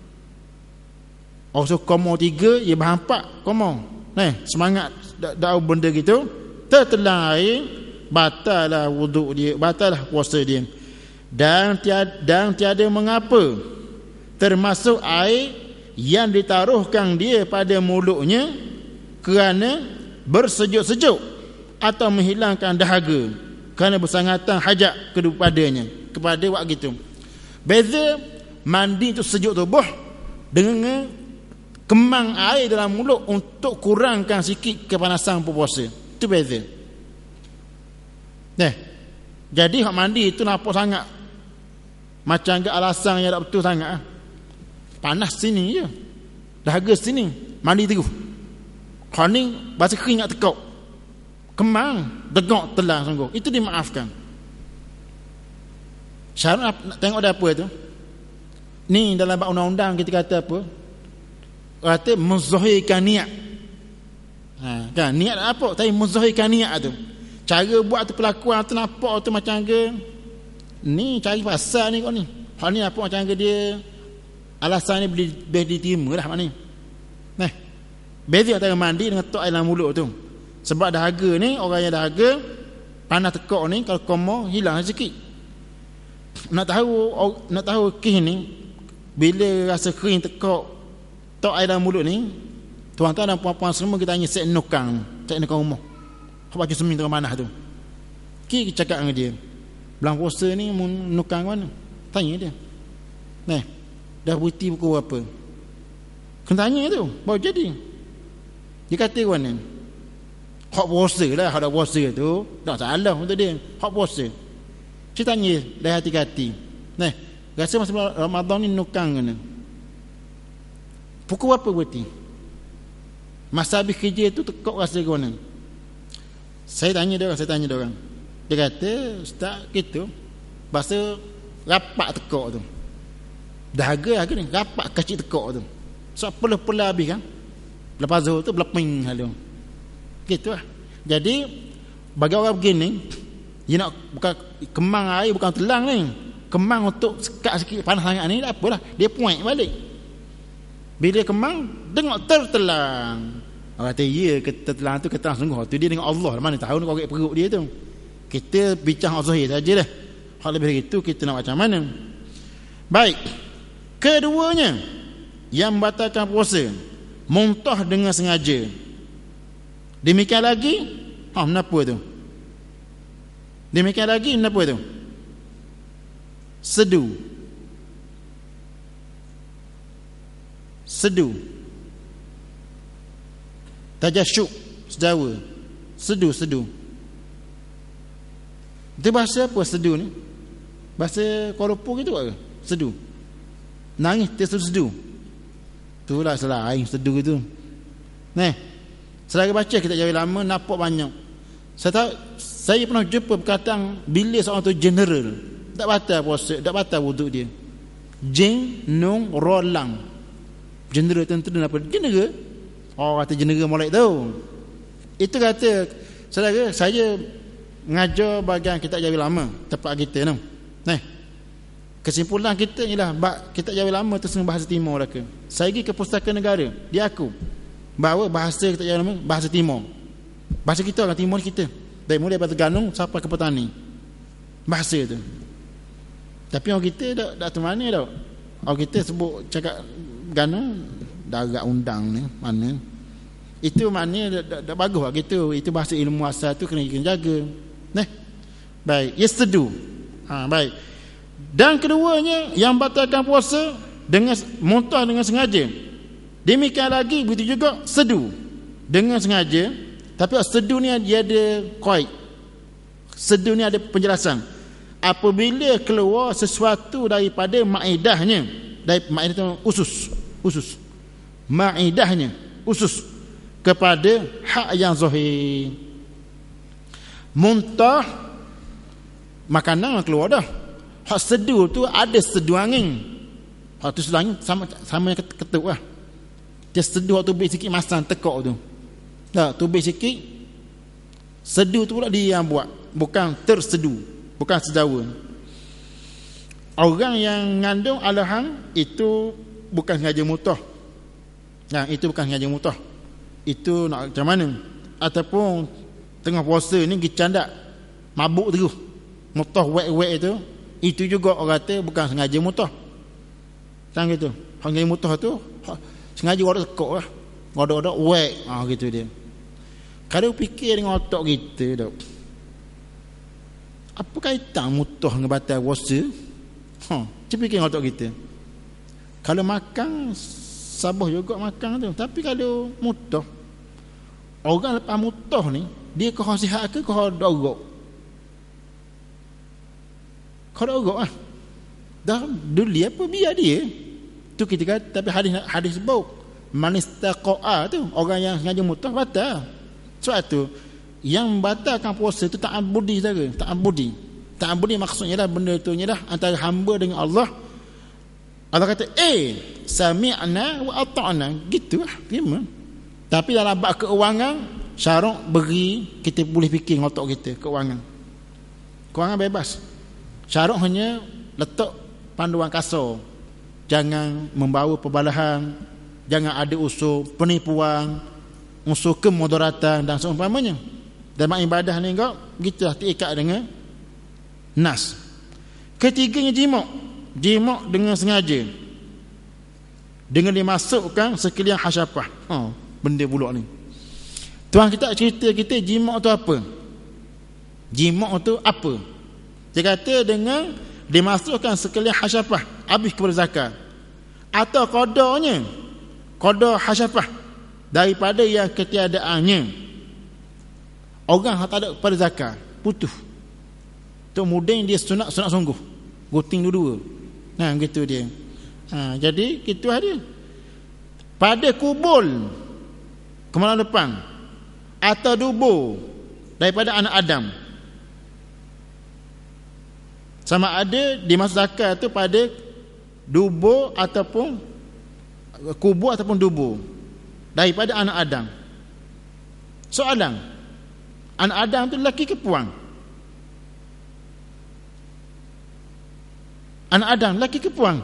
Oh, so komo tiga, ia berhampak komo. Nah, semangat dak da, benda gitu, tertelan air, batal lah wuduk dia, batal lah puasa dia. Dan tiada, dan tiada mengapa, termasuk air yang ditaruhkan dia pada mulutnya kerana bersejuk-sejuk atau menghilangkan dahaga kerana bersangatan hajat kepadanya, kepada wak gitu. Beza mandi untuk sejuk tubuh dengan kemang air dalam mulut untuk kurangkan sikit kepanasan puasa. Itu beza. Nah, jadi hak mandi itu nampak sangat macam ke alasan yang tak betul sangat. Panas sini je, dahaga sini, mandi terus. Kau ni bahasa keringat tekuk, kemang tegak telah sungguh, itu dimaafkan. Syarat nak tengok ada apa tu ni dalam undang-undang kita kata apa, kata menzahirkan niat. Ha, kan niat apa? Tapi menzahirkan niat tu. Cara buat tu, perlakuan tu nampak tu macam ke ni cari pasal ni kau ni. Hal ni apa macam ke dia alasan ni boleh, boleh diterima lah maknanya. Nah, beza antara mandi dengan tok air dalam mulut tu. Sebab dahaga ni, orang yang dahaga panas tekuk ni kalau komo hilang sikit. nak tahu nak tahu kes ni bila rasa kering tekak tok air dalam mulut ni, tuan-tuan dan puan-puan semua kita tanya set nukang, set nukang rumah. Hak baju semin tengah manah tu. Ki cakap dengan dia. Belang puasa ni mun nukang mana? Tanya dia. Nah, dah berhenti pukul berapa? Kena tanya tu, baru jadi. Dia kata mana? Hak puasa lah, hak dah puasa tu. Tak salah untuk dia. Hak puasa. Saya tanya dah hati-hati. Nah, rasa masa Ramadan ni nukang kena. Pukul berapa berhenti? Masa habis kerja tu tekak rasa ke mana? Saya tanya dia orang, saya tanya dia orang. Dia kata, Ustaz, gitu. Bahasa rapat tekak tu. Dahaga harga ni, rapat kacik tekak tu. So, pelah-pelah habis kan. Lepas zuhur tu, beleping hal tu. Gitu lah. Jadi, bagi orang begini, dia nak bukan kemang air, bukan telang ni. Kemang untuk sekat sikit panas sangat ni, tak apalah. Dia point balik. Bila kemang, tengok tertelang. Orang kata, ya, tertelang tu keterang sungguh. Tu dia dengan Allah. Mana tahu nak korek perut dia tu. Kita bincang al-zahir saja dah. Hal lebih dari itu, kita nak macam mana. Baik. Keduanya, yang membatalkan puasa, muntah dengan sengaja. Demikian lagi, ha, kenapa tu? Demikian lagi, kenapa tu? Sedu. Sedu. Tajasyuk, sedawa. Sedu, sedu. Itu bahasa apa sedu ni? Bahasa Kuala Lumpur gitu ke? Sedu. Nangis tersedu. Itulah salah aing sedu itu. Nah, selagi baca kita jauh lama nampak banyak. Saya tahu, saya pernah jumpa perkataan bila seorang tu general, tak batal puasa, tak batal wuduk dia. Jeng nung rolang. General tentera apa? General. Oh, kata general molek tu. Itu kata saudara, saya mengajar bahagian kitab Jawi Lama tempat kita tu. Nah, kesimpulan kita ialah kitab Jawi Lama tersebut bahasa Timur mereka. Saya pergi ke Pustaka Negara, dia aku bahawa bahasa kitab Jawi Lama bahasa Timur. Bahasa kita orang Timur kita. Dari mulai daripada Ganung sampai ke petani. Bahasa tu. Tapi orang kita dah dak tu mana dah. Orang kita sebut cakap Ganung darat undang ni mana. Itu maknanya dah, dah, dah bagus lah gitu. Itu bahasa ilmu asal tu kena, kena jaga. Nah. Baik, yesterday. Ha, baik. Dan keduanya yang batalkan puasa dengan muntah dengan sengaja. Demikian lagi begitu juga sedu dengan sengaja. Tapi sedu ni dia ada qaid. Sedu ni ada penjelasan. Apabila keluar sesuatu daripada maidahnya, dari maidah itu usus, usus. Maidahnya, usus kepada hak yang zahir. Muntah makanan keluar dah. Hak sedu tu ada sedu angin. Hak tu sedu angin sama sama yang ketuk lah. Dia sedu waktu tubik sikit masam tekak tu. Dah tubik sikit. Sedu tu pula dia yang buat, bukan tersedu, bukan sedawa. Orang yang mengandung alahan itu bukan sengaja mutah. Nah, itu bukan sengaja mutah. Itu nak macam mana? Ataupun tengah puasa ni gicandak mabuk terus. Mutah wek-wek itu, itu juga orang kata bukan sengaja mutah. Macam gitu. Sengaja mutah tu sengaja orang tekak lah. Orang-orang wek, ah gitu dia. Kalau fikir dengan otak kita dak. Apa kaitan mutah dengan batal puasa? Ha, cuba fikir dengan otak kita. Kalau makan sabah juga makan tu. Tapi kalau mutah, orang lepas mutah ni, dia kau sihat ke kau dorok? Kau dorok ah. Dah dulu apa biar dia. Tu kita kata, tapi hadis hadis sebut manistaqa'a tu orang yang sengaja mutah batal. Sebab tu yang membatalkan puasa tu ta'abbudi saja, ta'abbudi. Ta'abbudi maksudnya dah benda tu dah antara hamba dengan Allah. Allah kata, "Eh, sami'na wa ata'na." Gitulah, terima. Tapi dalam bab keuangan, syarak beri kita boleh fikir dengan otak kita keuangan. Keuangan bebas. Syarak hanya letak panduan kasar. Jangan membawa perbalahan, jangan ada unsur penipuan, unsur kemudaratan dan seumpamanya. Dalam ibadah ni kau gitulah terikat dengan nas. Ketiganya jima'. Jima' dengan sengaja. Dengan dimasukkan sekalian hasyafah. Ha, benda pula ni. Tuan kita cerita kita jima' tu apa? Jima' tu apa? Dia kata dengan dimasukkan sekalian hasyafah, habis kepada zakat. Atau qadanya, qada hasyafah daripada yang ketiadaannya. Orang yang tak ada pada zakat, putus. Tu mudeng dia sunat sunat sungguh. Goting dua-dua. Nah, gitu dia. Ha, jadi gitu ada. Pada kubul kemalan depan atau dubur daripada anak Adam. Sama ada dimasuk zakat tu pada dubur ataupun kubur ataupun dubur daripada anak Adam. Soalan, anak Adam tu lelaki ke puang? Anak Adam lelaki ke puang?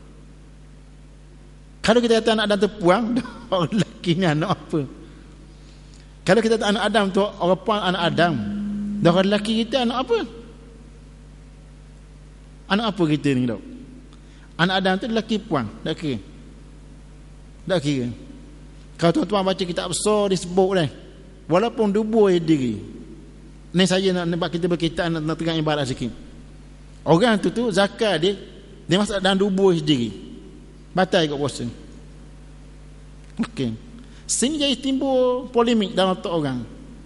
Kalau kita kata anak Adam tu puang, orang lelaki ni anak apa? Kalau kita kata anak Adam tu orang puang anak Adam, orang lelaki kita anak apa? Anak apa kita ni dok? Anak Adam tu lelaki puang, tak kira. Tak kira. Kalau tuan-tuan baca kitab besar disebut dah. Walaupun dubur diri. Ni saya nak nampak kita berkitab nak, nak tengah ibarat sikit. Orang tu tu zakat dia dia masuk dalam dubur sendiri. Batal ikut puasa. Okey. Sini jadi timbul polemik dalam otak orang.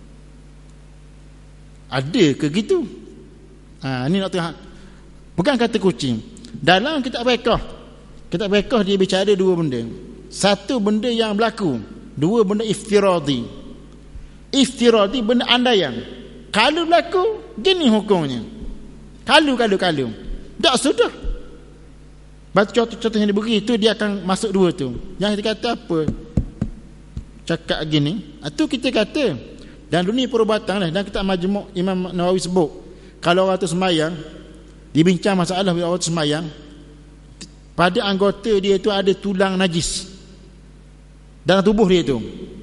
Ada ke gitu? Ha, ni nak tengok. Bukan kata kucing. Dalam kitab fiqh, kitab fiqh dia bicara dua benda. Satu benda yang berlaku, dua benda iftiradi. Iftiradi benda andaian. Kalau berlaku, gini hukumnya. Kalau kalau kalau. Tak sudah. Baca contoh-contoh yang diberi itu dia akan masuk dua tu. Yang kita kata apa? Cakap gini, itu kita kata dan dunia perubatan lah, dan kita Majmu' Imam Nawawi sebut kalau orang tu sembahyang, dibincang masalah bila orang tu sembahyang, pada anggota dia tu ada tulang najis dalam tubuh dia tu.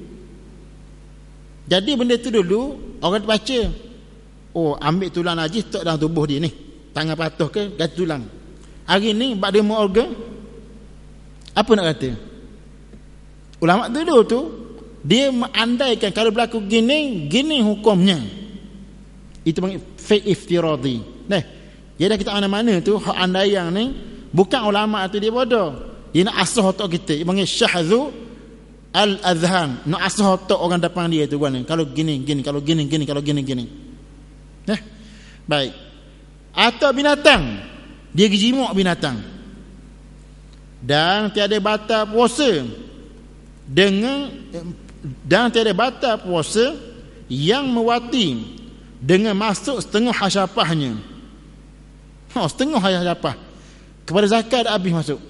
Jadi benda tu dulu orang baca, oh ambil tulang najis tok dalam tubuh dia ni, tangan patuh ke ganti tulang. Hari ni bak demo organ, apa nak kata? Ulama dulu tu dia mengandaikan kalau berlaku gini, gini hukumnya. Itu panggil fake iftiradi. Nah, jadi kita mana-mana tu hak andaian ni bukan ulama tu dia bodoh. Dia nak asah otak kita. Dia panggil syahzu al-adhan. Nak asah otak orang depan dia tu kan. Kalau gini, gini, kalau gini, gini, kalau gini, gini. Nah, baik. Atau binatang, dia jimuk binatang. Dan tiada batal puasa dengan dan tiada batal puasa yang mewati dengan masuk setengah hasyafahnya. Ha, setengah hasyafah. Kepada zakat dah habis masuk.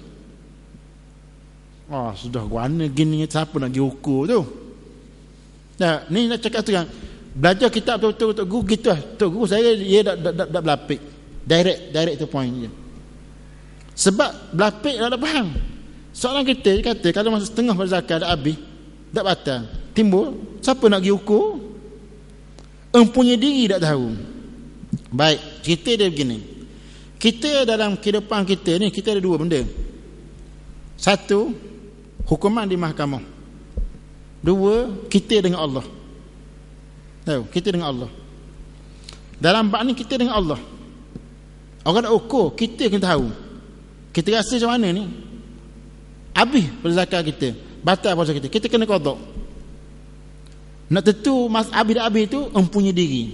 Oh, sudah guana gini, siapa nak pergi ukur tu? Nah, ni nak cakap tu kan. Belajar kitab betul-betul Tok Guru gitu lah. Tok Guru saya dia dak dak dak, dak berlapik. Direct direct to point je. Sebab berlapik dah tak faham. Soalan kita kata kalau masuk setengah pada zakat dah habis, tak batal. Timbul, siapa nak pergi ukur? Empunya diri tak tahu. Baik, cerita dia begini. Kita dalam kehidupan kita ni, kita ada dua benda. Satu, hukuman di mahkamah. Dua, kita dengan Allah. Tahu, kita dengan Allah. Dalam bab ni kita dengan Allah. Orang nak ukur, kita kena tahu. Kita rasa macam mana ni? Habis pada zakat kita, batal puasa kita, kita kena qada. Nak tentu mas habis dah habis tu empunya diri.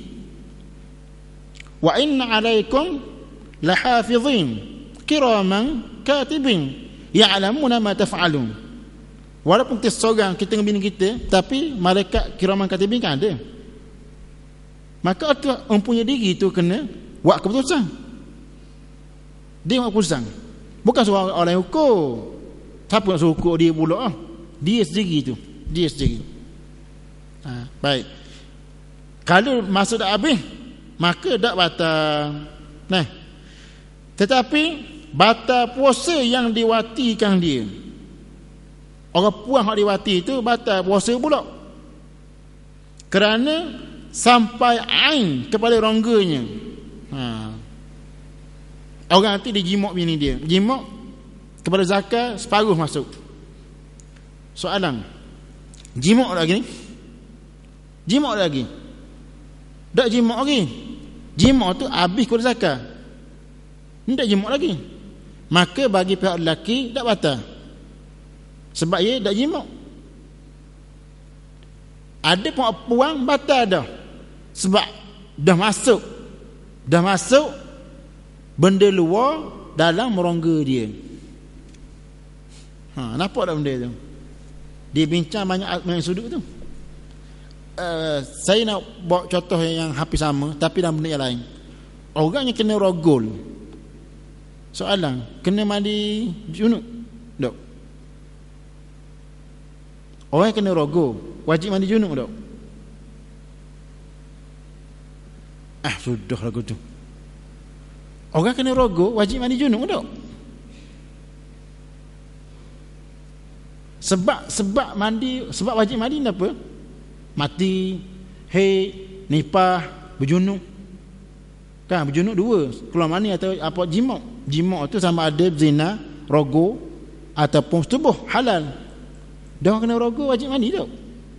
Wa inna alaikum lahafizin kiraman katibin ya'lamuna ma taf'alun. Walaupun kita seorang, kita dengan bini kita, tapi malaikat kiraman katibin kan ada. Maka tu empunya diri tu kena buat keputusan. Dia buat keputusan. Bukan suruh orang lain ukur. Siapa nak suruh ukur dia pula? Ah? Dia sendiri tu. Dia sendiri. Ha, baik. Kalau masa dah habis, maka tak batal. Nah. Tetapi batal puasa yang diwatikan dia. Orang puang hak diwati itu batal puasa pula. Kerana sampai ain kepada rongganya. Ha. Orang tu dia jimak bini dia. Jimak kepada zakar separuh masuk. Soalan. Jimak lagi ni? Jimak lagi? Tak jimak lagi. Jimak tu habis kepada zakar. Ni tak jimak lagi. Maka bagi pihak lelaki tak batal. Sebab dia tak jimak. Ada puan batal dah. Sebab dah masuk. Dah masuk benda luar dalam rongga dia. Ha, nampak tak benda tu? Dia bincang banyak banyak sudut tu. Uh, saya nak bawa contoh yang hampir sama tapi dalam benda yang lain. Orang yang kena rogol. Soalan, kena mandi junub? Tak. Orang yang kena rogol wajib mandi junub tak? Ah, sudah lagu tu. Orang kena rogol wajib mandi junub tak? Sebab sebab mandi, sebab wajib mandi apa? Mati, haid, nipah, berjunuk. Kan berjunuk dua, keluar mani atau apa jimak. Jimak tu sama ada zina, rogol ataupun tubuh halal. Dah orang kena rogol wajib mandi tak?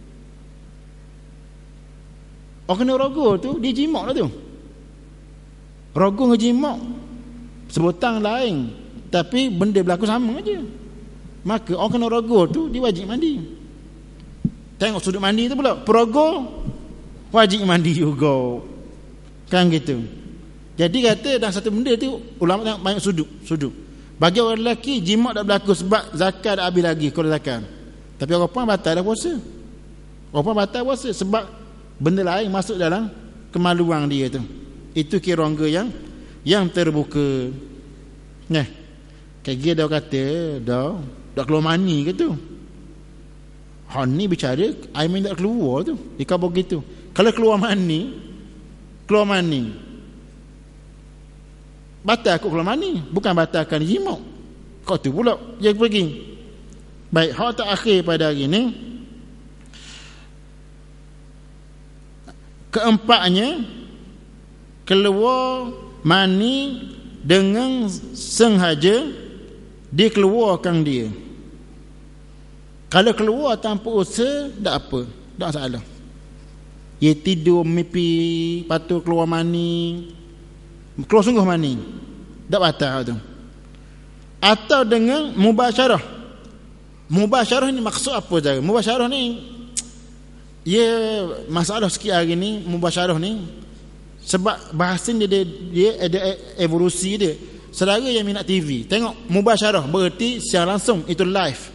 Orang kena rogol tu dia jimak lah tu. Rogol dengan jimak sebutan lain, tapi benda berlaku sama aja. Maka orang kena rogol tu dia wajib mandi. Tengok sudut mandi tu pula, perogol wajib mandi juga. Kan gitu. Jadi kata dalam satu benda tu ulama tengok banyak sudut, sudut. Bagi orang lelaki jimat tak berlaku sebab zakat dah habis lagi kalau zakat. Tapi orang perempuan batal dah puasa. Orang perempuan batal puasa sebab benda lain masuk dalam kemaluan dia tu. Itu kira rongga yang yang terbuka. Nah, kayak dia dah kata dah dah keluar mani ke tu. Ha ni bicara air mani tak keluar tu. Dia begitu. Kalau keluar mani, keluar mani. Batal aku keluar mani, bukan batalkan jimat. Kau tu pula dia pergi. Baik, hak terakhir pada hari ni. Keempatnya, keluar mani dengan sengaja dikeluarkan dia. Kalau keluar tanpa usaha, tak apa, tak masalah. Dia tidur mimpi patut keluar mani, keluar sungguh mani, tak batal tu. Atau dengan mubasyarah. Mubasyarah ni maksud apa cara? Mubasyarah ni ya masalah sikit hari ni mubasyarah ni sebab bahasa dia, dia dia ada evolusi dia. Saudara yang minat T V, tengok mubasyarah berarti secara langsung, itu live.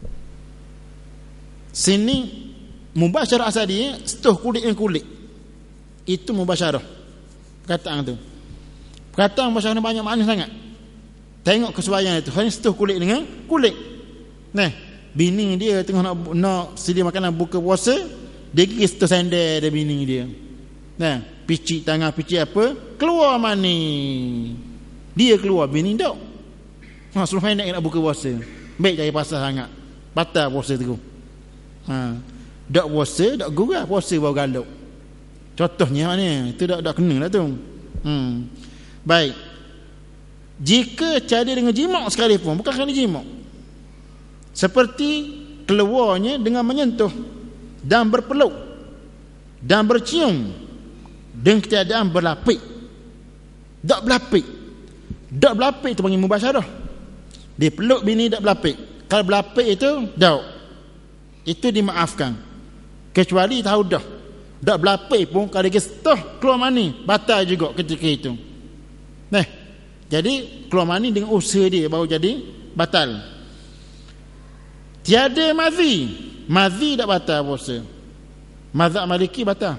Sini mubasyarah asal dia setuh kulit dengan kulit. Itu mubasyarah. Perkataan tu. Perkataan mubasyarah ni banyak makna sangat. Tengok kesesuaian itu. Hanya setuh kulit dengan kulit. Nah, bini dia tengah nak nak sedia makanan buka puasa, dia pergi setuh sandal dia bini dia. Nah, picit tangan picit apa? Keluar mani. Dia keluar, bini tak. Ha, suruh main nak buka puasa. Baik cari pasal sangat. Batal puasa tu. Ha, dak puasa, dak gurau puasa baru galak. Contohnya mana? Itu dak dak kena lah tu. Hmm. Baik. Jika cara dengan jimak sekalipun, bukan kerana jimak. Seperti keluarnya dengan menyentuh dan berpeluk dan bercium dengan ketiadaan berlapik. Tak berlapik. Tak berlapik itu panggil mubasyarah. Dia peluk bini tak berlapik. Kalau berlapik itu dak. Itu dimaafkan. Kecuali tahu dah. Tak berlapik pun kalau dia setuh keluar mani, batal juga ketika itu. Nah, jadi keluar mani dengan usaha dia baru jadi batal. Tiada mazi. Mazi tak batal puasa. Mazhab Maliki batal.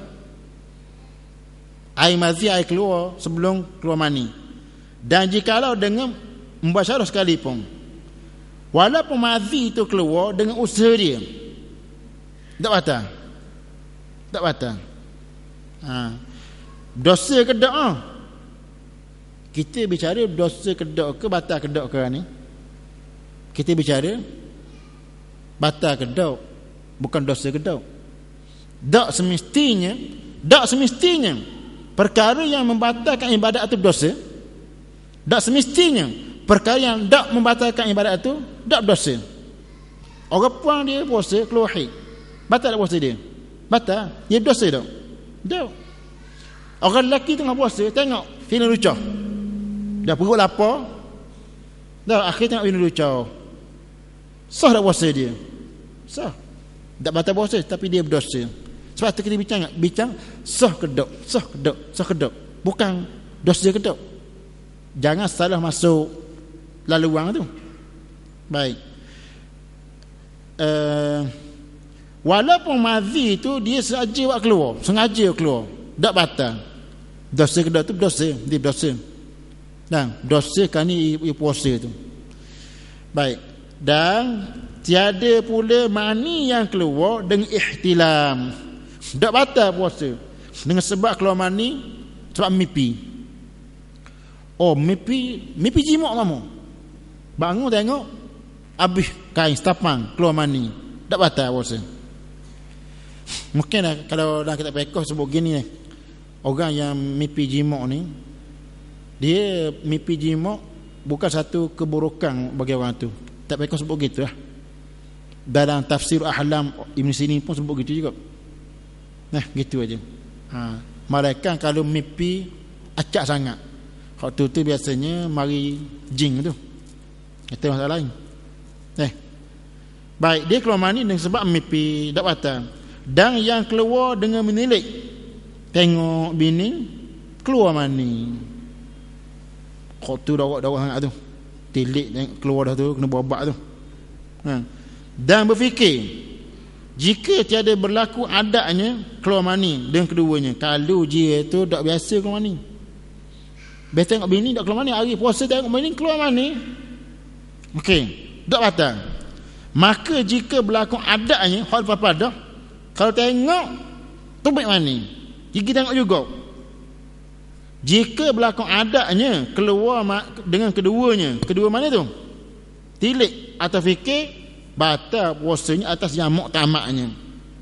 Air mazi air keluar sebelum keluar mani. Dan jikalau dengan mubasyarah sekalipun, walaupun mazi itu keluar dengan usaha dia, tak batal. Tak batal. Ha. Dosa ke tak? Ha? Kita bicara dosa ke tak ke batal ke tak ke ni? Kita bicara batal ke tak, bukan dosa ke tak. Tak semestinya, tak semestinya perkara yang membatalkan ibadat atau dosa Tak semestinya perkara yang tak membatalkan ibadat tu tak berdosa. Orang puang dia puasa keluar haid, batal tak puasa dia? Batal. Dia berdosa tak? Tak. Orang lelaki tengah puasa tengok filem lucah, dah perut lapar, dah akhir tengok filem lucah, sah tak puasa dia? Sah. Tak batal puasa tapi dia berdosa. Sebab tu kita bincang bincang sah ke tak, sah ke tak, sah ke tak, bukan dosa ke tak. Jangan salah masuk laluan tu. Baik. Uh, walaupun madhi tu dia sengaja buat keluar, sengaja keluar, tak batal. Dosa ke tak tu dosa, dia berdosa. Dan dosa kan ni puasa tu. Baik. Dan tiada pula mani yang keluar dengan ihtilam. Tak batal puasa dengan sebab keluar mani sebab mimpi. Oh, mimpi, mimpi jimat kamu. Bangun tengok habis kain stapang keluar mani. Tak batal puasa. Mungkin lah, kalau dah kita pekoh sebut gini ni, orang yang mimpi jimat ni, dia mimpi jimat bukan satu keburukan bagi orang tu. Tak pekoh sebut gitu lah. Dalam tafsir ahlam Ibn Sini pun sebut gitu juga. Nah, gitu aja. Ha, malaikat kalau mimpi acak sangat, waktu tu biasanya mari jin tu. Itu masalah lain. Eh. Baik, dia keluar mani dengan sebab mimpi, tak batal. Dan yang keluar dengan menilik, tengok bini keluar mani. Kau tu dawak-dawak sangat tu. Tilik keluar dah tu, kena babak tu. Ha. Dan berfikir jika tiada berlaku adanya keluar mani dengan keduanya, kalau dia tu tak biasa keluar mani, biasa tengok bini tak keluar mani, hari puasa tengok bini keluar mani, okey, tak batal. Maka jika berlaku adanya hal apa-apa, kalau tengok tubik mani, gigi tengok juga. Jika berlaku adanya keluar dengan keduanya, kedua mana tu? Tilik atau fikir, batal puasanya atas yang muktamaknya.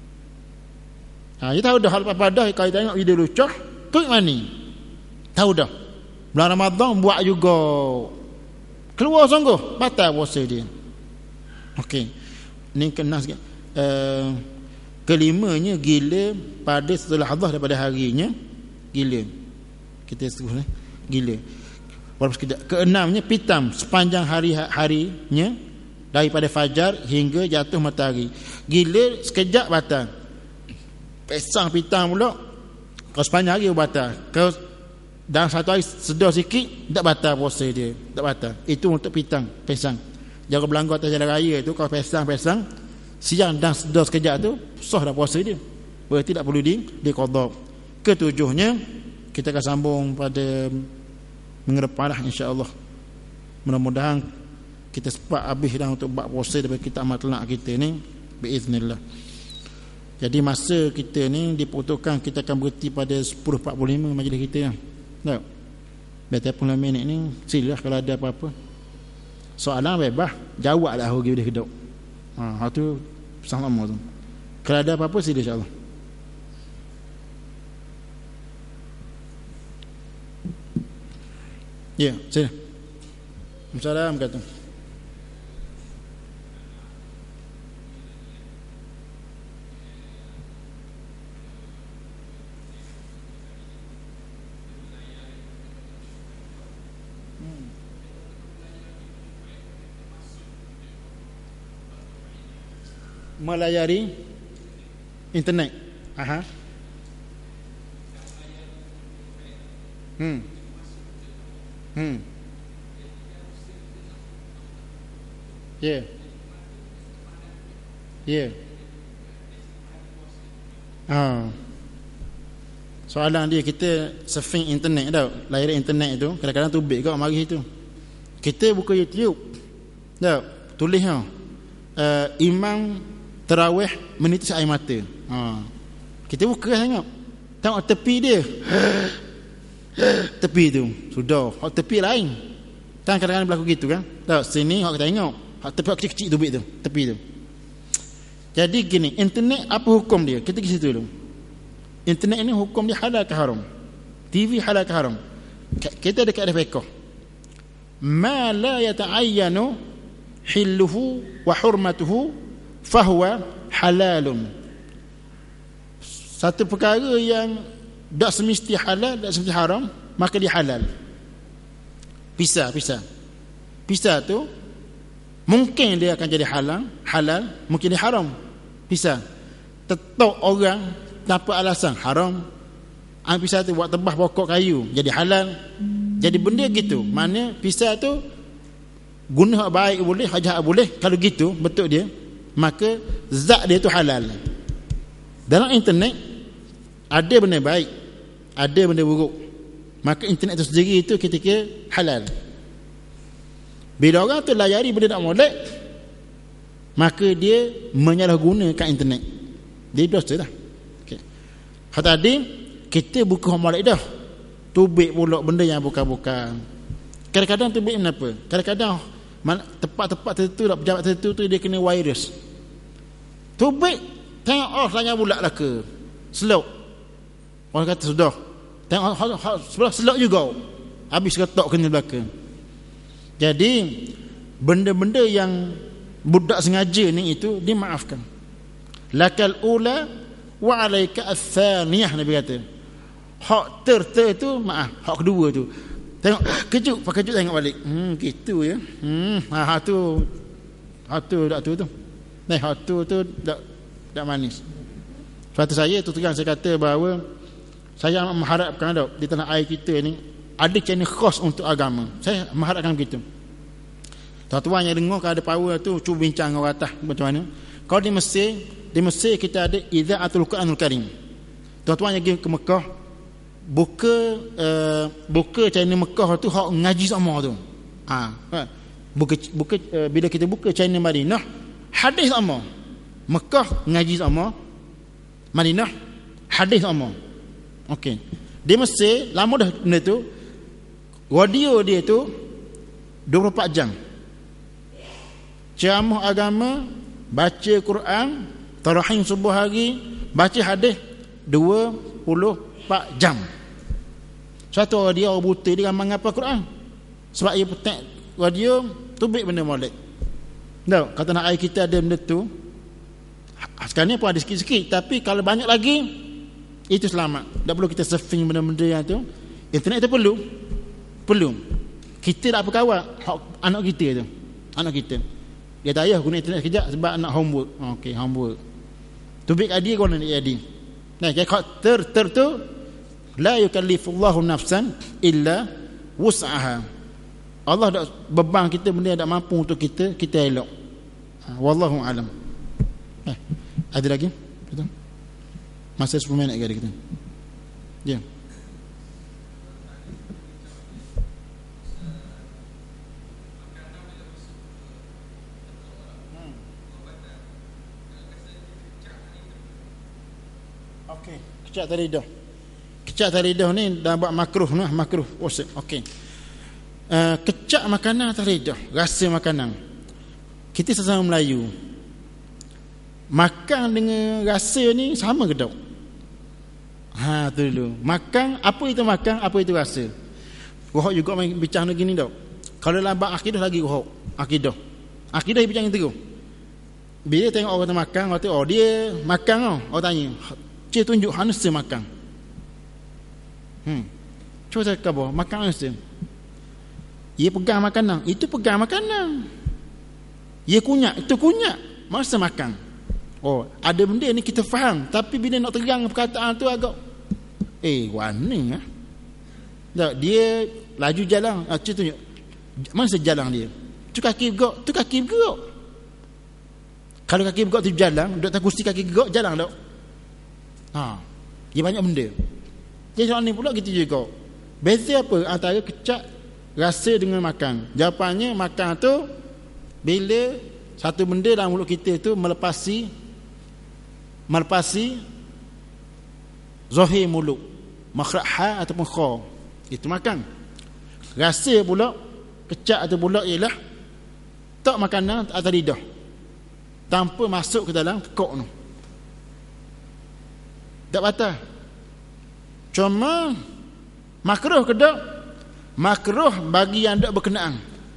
Ha, dia tahu dah hal apa dah kalau tengok video lucah, tu mani. Tahu dah. Bulan Ramadan buat juga. Keluar sungguh, batal puasa dia. Okey. Ni kena sikit. Uh, kelimanya gila pada setelah hadah daripada harinya, gila. Kita sebut eh, gila. Walaupun sekejap. Keenamnya pitam sepanjang hari-harinya daripada fajar hingga jatuh matahari. Gila sekejap batal. Pesang pitam pula kalau sepanjang hari batal. Kalau dalam satu hari sedar sikit tak batal puasa dia, tak batal. Itu untuk pitang, pesang. Jaga belanggar atas jalan raya tu, kalau pesang-pesang siang dan sedar sekejap tu sah dah puasa dia. Berarti tak perlu di diqadha. Ketujuhnya kita akan sambung pada minggu depan lah, insya-Allah. Mudah-mudahan kita sempat habis dah untuk bab puasa daripada kitab matlaq kita ni biiznillah. Jadi masa kita ni diputuskan kita akan berhenti pada sepuluh empat puluh lima majlis kita ya. Tak. Biar telefon minit ni silah kalau ada apa-apa. Soalan bebas, jawablah hari dia kedok. Ha, hak tu sama tu. Kalau ada apa-apa sila insya-Allah. Ya, sila. Assalamualaikum kata. Melayari internet. Aha. Hmm. Hmm. Ya. Yeah. Ya. Yeah. Ah. Soalan dia, kita surfing internet tau, layar internet tu kadang-kadang tubik kau mari tu. Kita buka YouTube. Tau, tulis tau. Uh, imam tarawih menitis air mata. Ha. Kita buka tengok. Tengok tepi dia. Tepi tu. Sudah. Hak tepi lain. Kan kadang-kadang berlaku gitu kan. Tak, sini hak kita tengok. Hak tepi kecil-kecil tubik tu. Tepi tu. Jadi gini, internet apa hukum dia? Kita ke situ dulu. Internet ini hukum dia halal ke haram? T V halal ke haram? Kita ada kaedah fiqh. ma la yata'ayyanu hilluhu wa hurmatuhu fahuwa halalun. Satu perkara yang tak semesti halal, tak semesti haram, maka dia halal. Pisah, pisah. Pisah tu mungkin dia akan jadi halal, halal, mungkin dia haram. Pisah. Tetok orang tanpa alasan haram. Ambil pisah tu buat tebah pokok kayu jadi halal. Jadi benda gitu. Mana pisah tu guna hak baik boleh, hak jahat boleh. Kalau gitu betul dia, maka zat dia tu halal. Dalam internet ada benda baik, ada benda buruk. Maka internet itu sendiri itu ketika halal. Bila orang tu layari benda tak molek, maka dia menyalahgunakan internet. Dia dosa dah. Okey. Hak tadi kita bukan molek dah. Tubik pula benda yang bukan-bukan. Kadang-kadang tubik kenapa? Kadang-kadang tempat-tempat tertentu, pejabat tertentu tu dia kena virus. Tubik tengok oh selanya bulat lah ke. Selok. Orang kata sudah. Tengok sebelah selok juga. Habis ketok kena belakang. Jadi benda-benda yang budak sengaja ni itu dimaafkan. Lakal ula wa alaika ats-tsaniyah, Nabi kata. Hak ter-ter tu maaf, hak kedua tu. Tengok kejut, pakai kejut tengok balik. Hmm gitu ya. Hmm ha, ha tu. Ha tu dak tu tu. Nah, ha tu tu dak dak manis. Suatu saya tu terang saya kata bahawa saya mengharapkan dok di tanah air kita ni ada channel khas untuk agama. Saya mengharapkan begitu. Tuan-tuan yang dengar kalau ada power tu cuba bincang dengan orang atas macam mana. Kalau di Mesir, di Mesir kita ada Idza'atul Quranul Karim. Tuan-tuan yang pergi ke Mekah, buka uh, buka channel Mekah tu hak ngaji sama tu. Ha, buka buka uh, bila kita buka channel Madinah, hadis sama. Mekah ngaji sama, Madinah hadis sama. Okey. Di Mesir lama dah benda tu. Radio dia tu dua puluh empat jam. Ceramah agama, baca Quran, tarawih subuh hari, baca hadis dua puluh empat jam. Satu orang dia orang buta dia ramai apa Quran. Sebab ia petak radio tubik benda molek. Tak, kata nak air kita ada benda tu. Sekarang ni pun ada sikit-sikit, tapi kalau banyak lagi itu selamat. Tak perlu kita surfing benda-benda yang tu. Internet tu perlu. Perlu. Kita tak apa kawal anak kita tu. Anak kita. Dia tak payah guna internet sekejap sebab nak homework. Okey, homework. Tubik adi kau nak adi. Nah, kalau ter ter tu la yukallifullahu nafsan illa wus'aha. Allah dak beban kita benda yang tak mampu untuk kita, kita elok. Wallahu alam. Eh, ada lagi? Betul? Masa sepuluh minit lagi ada kita. Ya. Okey, kecak tadi dah. Kecak tadi dah ni dah buat makruh nah, makruh. Okey. Uh, kecak makanan atas lidah, rasa makanan. Kita sesama Melayu. Makan dengan rasa ni sama ke tak? Ha tu dulu. Makan, apa itu makan, apa itu rasa. Rohok juga main bincang begini tak? Kalau lambat akidah lagi rohok. Akidah. Akidah bincang itu. Bila tengok orang tu makan, orang tu oh dia makan tau. Orang tanya, "Cik tunjuk hansa makan." Hmm. Cuba saya kata, makan hansa. Ia pegang makanan, itu pegang makanan. Ia kunyak, itu kunyak. Masa makan. Oh, ada benda ni kita faham, tapi bila nak terang perkataan tu agak eh warning ah. Tak, dia laju jalan, ah tu tunjuk. Mana jalan dia? Tu kaki bergerak, tu kaki bergerak. Kalau kaki bergerak tu jalan, duduk atas kursi kaki bergerak jalan tak? Ha. Dia banyak benda. Jadi soalan ni pula kita juga. Beza apa antara kecak rasa dengan makan? Jawapannya makan tu bila satu benda dalam mulut kita tu melepasi melepasi zahir mulut, makhraj ha ataupun kha, itu makan. Rasa pula kecak atau pula ialah tak makanan atas lidah tanpa masuk ke dalam kekok tu. Tak batal. Cuma makruh ke tak? makruh bagi yang tak berkenaan.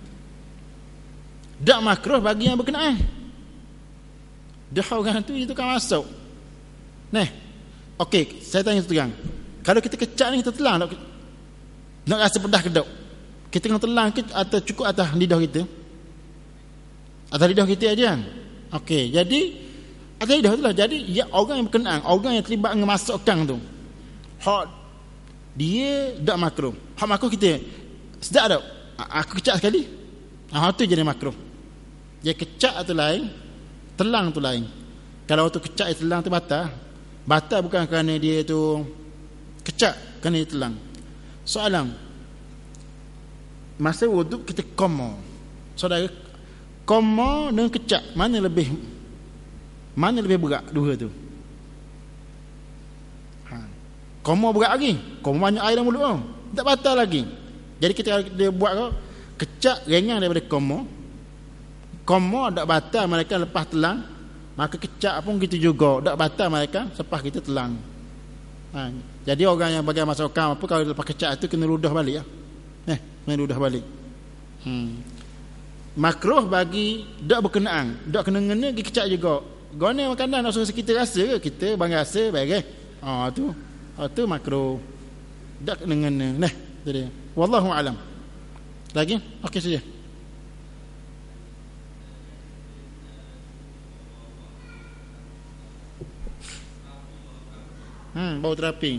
Tak makruh bagi yang berkenaan. Dah orang tu itu kan masuk. Nah. Okey, saya tanya terang. Kalau kita kecak ni kita telan tak? Nak rasa pedas ke tak? Kita kena telan ke atau cukup atas lidah kita? Atas lidah kita aja kan? Okey, jadi atas lidah tu lah. Jadi ya, orang yang berkenaan, orang yang terlibat dengan masukkan tu, hak dia tak makruh. Hak makruh kita sedap tak? Aku kecak sekali. Ah, tu jadi makruh. Dia kecak tu lain, telang tu lain. Kalau tu kecak telang tu batal. Batal bukan kerana dia tu kecak, kerana dia telang. Soalan, masa wuduk kita koma, saudara, koma dengan kecak mana lebih mana lebih berat dua tu? Ha. Koma berat lagi, koma banyak air dalam mulut tu, tak batal lagi. Jadi kita kalau dia buat kau kecak ringan daripada koma, koma tak batal mereka lepas telang, maka kecak pun gitu juga tak batal mereka selepas kita telang. Ha. Jadi orang yang bagi masukkan apa kalau lepas kecak tu kena ludah balik ya. Eh, kena ludah balik. Hmm. Makruh bagi tak berkenaan, tak kena-kena pergi kecak juga. Guna makanan nak suruh kita rasa ke kita bang rasa baik eh. Ah tu. Ah tu makruh. Tak kena-kena. Nah, tu dia. Wallahu alam. Lagi? Okey saja. Hmm, bau terapi.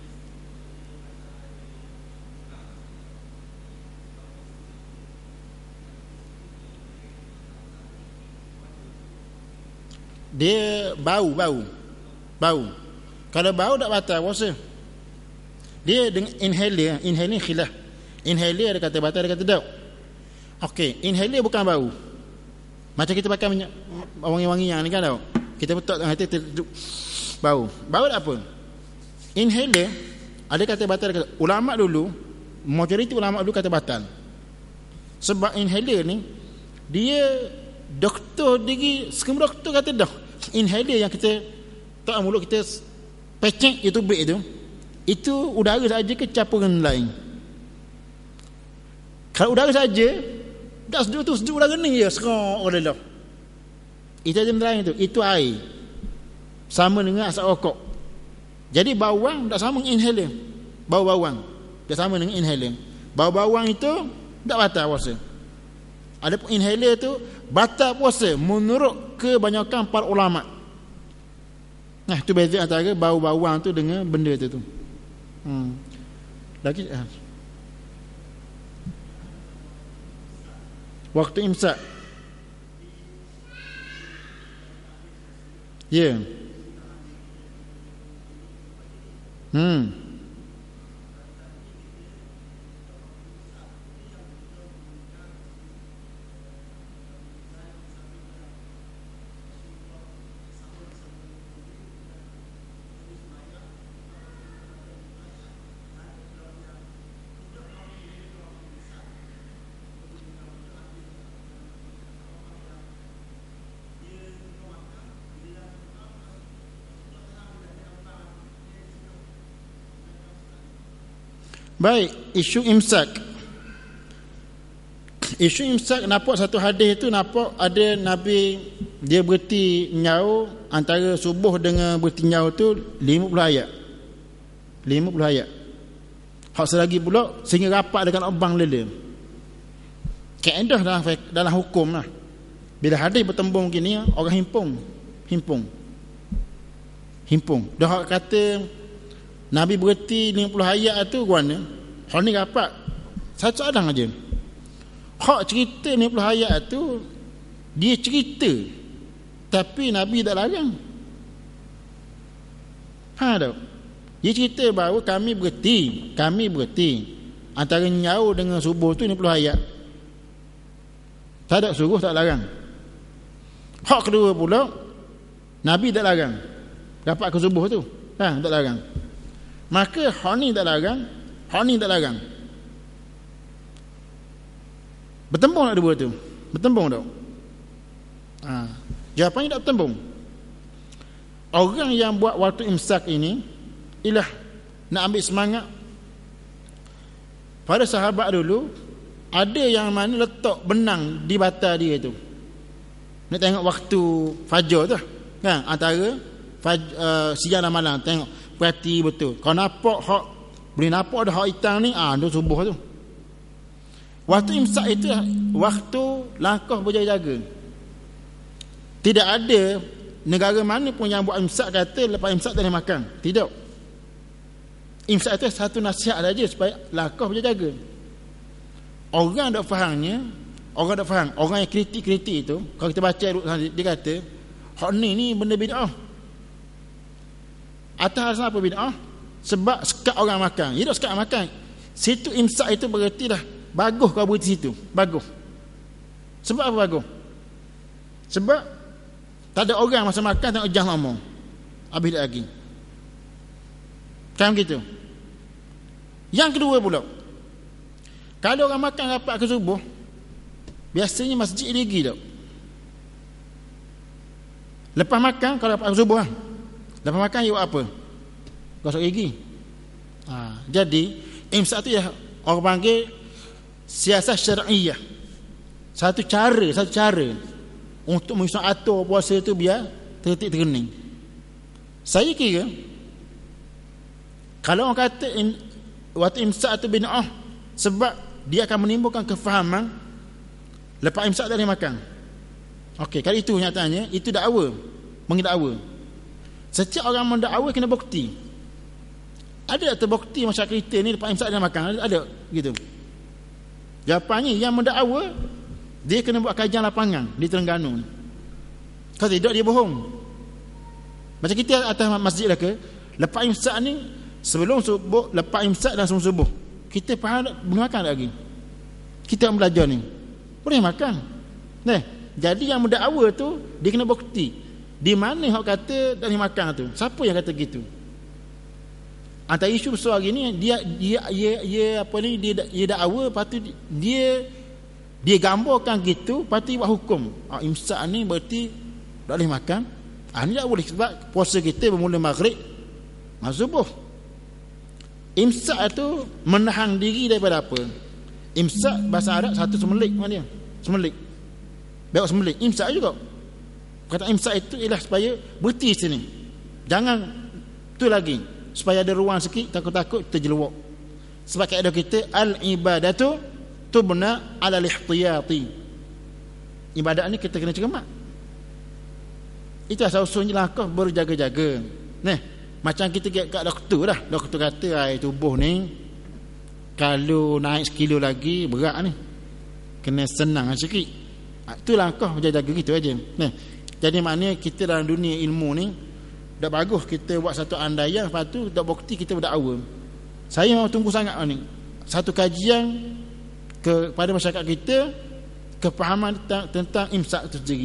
Dia bau, bau. Bau. Kalau bau tak batal puasa. Dia dengan inhaler, inhaler khilaf. Inhaler ada kata batal, ada kata tak. Okey, inhaler bukan bau. Macam kita pakai minyak wangi-wangi yang ni kan tau. Kita betul tangan kita bau. Bau tak apa. Inhaler ada kata batal, ada kata. Ulama dulu, majoriti ulama dulu kata batal. Sebab inhaler ni dia doktor diri, semua doktor kata dah inhaler yang kita tak mulut kita pecek itu break itu, itu udara saja ke campuran lain. Kalau udara saja dah sejuk tu, sejuk udara ni je serok oleh dah. Itu aja lain tu, itu air. Sama dengan asap rokok. Jadi bawang tak sama dengan inhaler. Bau bawang tak sama dengan inhaler. Bau bawang itu tak batal puasa. Adapun inhaler tu batal puasa menurut kebanyakan para ulama. Nah, tu beza antara bau bawang tu dengan benda tu tu. Hmm. Lagi ah. Waktu imsak. Ya. Yeah. Hmm. Baik, isu imsak. Isu imsak, nampak satu hadis itu nampak ada Nabi dia berhenti nyau antara subuh dengan berhenti nyau tu lima puluh ayat. lima puluh ayat. Hak selagi pula sehingga rapat dengan abang lele. Kaedah dalam dalam hukum lah. Bila hadis bertembung gini orang himpung, himpung. Himpung. Dah kata Nabi berhenti lima puluh ayat tu guana. Hak ni rapat satu adang aja. Hak cerita lima puluh ayat tu dia cerita tapi Nabi tak larang. Ha dah. Dia cerita bahawa kami berhenti, kami berhenti antara nyau dengan subuh tu lima puluh ayat. Tak ada suruh, tak larang. Hak kedua pula Nabi tak larang. Dapat ke subuh tu. Ha, tak larang. Maka hak ni tak larang, hak ni tak larang. Bertembung tak dua tu? Bertembung tak? Ha. Jawapannya tak bertembung. Orang yang buat waktu imsak ini ialah nak ambil semangat pada sahabat dulu ada yang mana letak benang di batal dia tu. Nak tengok waktu fajar tu kan, antara faj, uh, siang dan malam, tengok perhati betul. Kalau nampak hak, boleh nampak dah hak hitam ni, ah tu subuh tu. Waktu imsak itu waktu langkah berjaga-jaga. Tidak ada negara mana pun yang buat imsak kata lepas imsak tak boleh makan. Tidak. Imsak itu satu nasihat saja supaya langkah berjaga-jaga. Orang tak fahamnya, orang tak faham, orang yang kritik-kritik itu, kalau kita baca dia kata hak ni ni benda bid'ah. Atas asal apa bid'ah? Sebab sekat orang makan. Dia tak sekat makan. Situ imsak itu bererti dah bagus kau berhenti situ. Bagus. Sebab apa bagus? Sebab tak ada orang masa makan tengok jam lama. Habis dah lagi. Kan gitu. Yang kedua pula, kalau orang makan rapat ke subuh, biasanya masjid lagi tak. Lepas makan, kalau rapat ke subuh lah, lepas makan dia buat apa? Gosok gigi. Ha, jadi imsak tu ya orang panggil siasat syar'iyah. Satu cara, satu cara untuk mengisak atur puasa tu biar tertib terkening. Saya kira kalau orang kata im, waktu imsak tu bid'ah sebab dia akan menimbulkan kefahaman lepas imsak tak boleh makan. Okey, kalau itu nyatanya itu dakwa, mengdakwa. Setiap orang mendakwa kena bukti. Ada tak terbukti masyarakat kita ni lepas imsak dia makan? Ada, ada gitu. Jawapannya yang mendakwa dia kena buat kajian lapangan di Terengganu. Kalau tidak dia bohong. Macam kita atas masjid lah ke, lepas imsak ni sebelum subuh, lepas imsak dan sebelum subuh, kita faham tak boleh makan lagi. Kita belajar ni boleh makan. Nah, jadi yang mendakwa tu dia kena bukti. Di mana hak kata tak boleh makan tu? Siapa yang kata gitu? Antara isu besar hari ni dia dia dia, dia apa ni dia dia dakwa, lepas tu dia dia gambarkan gitu, lepas tu buat hukum. Ah, imsak ni berarti tak boleh makan. Ah, ni tak boleh sebab puasa kita bermula maghrib masuk subuh. Imsak tu menahan diri daripada apa? Imsak bahasa Arab satu semelik mana dia? Semelik. Baik semelik. Imsak juga. Kata imsak itu ialah supaya berhenti sini. Jangan tu lagi. Supaya ada ruang sikit, takut-takut terjeluak. Sebab kaedah kita al-ibadatu tubna ala al-ihtiyati. Ibadat ni kita kena cermat. Itu asal usulnya langkah berjaga-jaga. Nah, macam kita kat doktor dah. Doktor kata air tubuh ni kalau naik sekilo lagi berat ni. Kena senang sikit. Itu langkah berjaga-jaga gitu aja. Nah, jadi maknanya kita dalam dunia ilmu ni dah bagus kita buat satu andaian, lepas tu dah bukti kita berdakwa. Saya memang tunggu sangat ni satu kajian kepada masyarakat kita, kefahaman tentang, tentang imsak itu sendiri.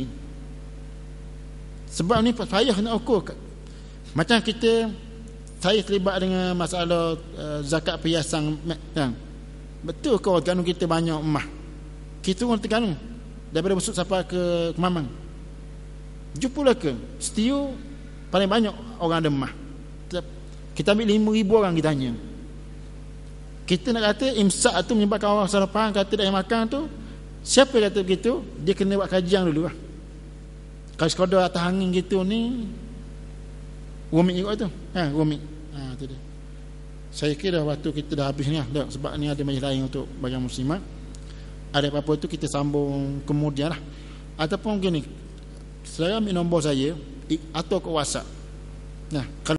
Sebab ni saya kena ukur. Macam kita, saya terlibat dengan masalah uh, zakat perhiasan kan? Betul ke Terengganu kita banyak emas? Kita orang Terengganu daripada Besut sampai ke Kemamang, jumpalah ke setiu paling banyak orang ada emas. Kita ambil lima ribu orang kita tanya. Kita nak kata imsak tu menyebabkan orang salah faham kata tak makan tu. Siapa kata begitu? Dia kena buat kajian dulu lah. Kalau sekadar atas angin gitu ni rumit juga tu. Ha, rumit. Ha, tu dia. Saya kira waktu kita dah habis ni lah. Sebab ni ada majlis lain untuk bagian muslimat. Ada apa-apa tu kita sambung kemudian lah. Ataupun gini, saya ambil nombor saya atau ke WhatsApp. Nah, kalau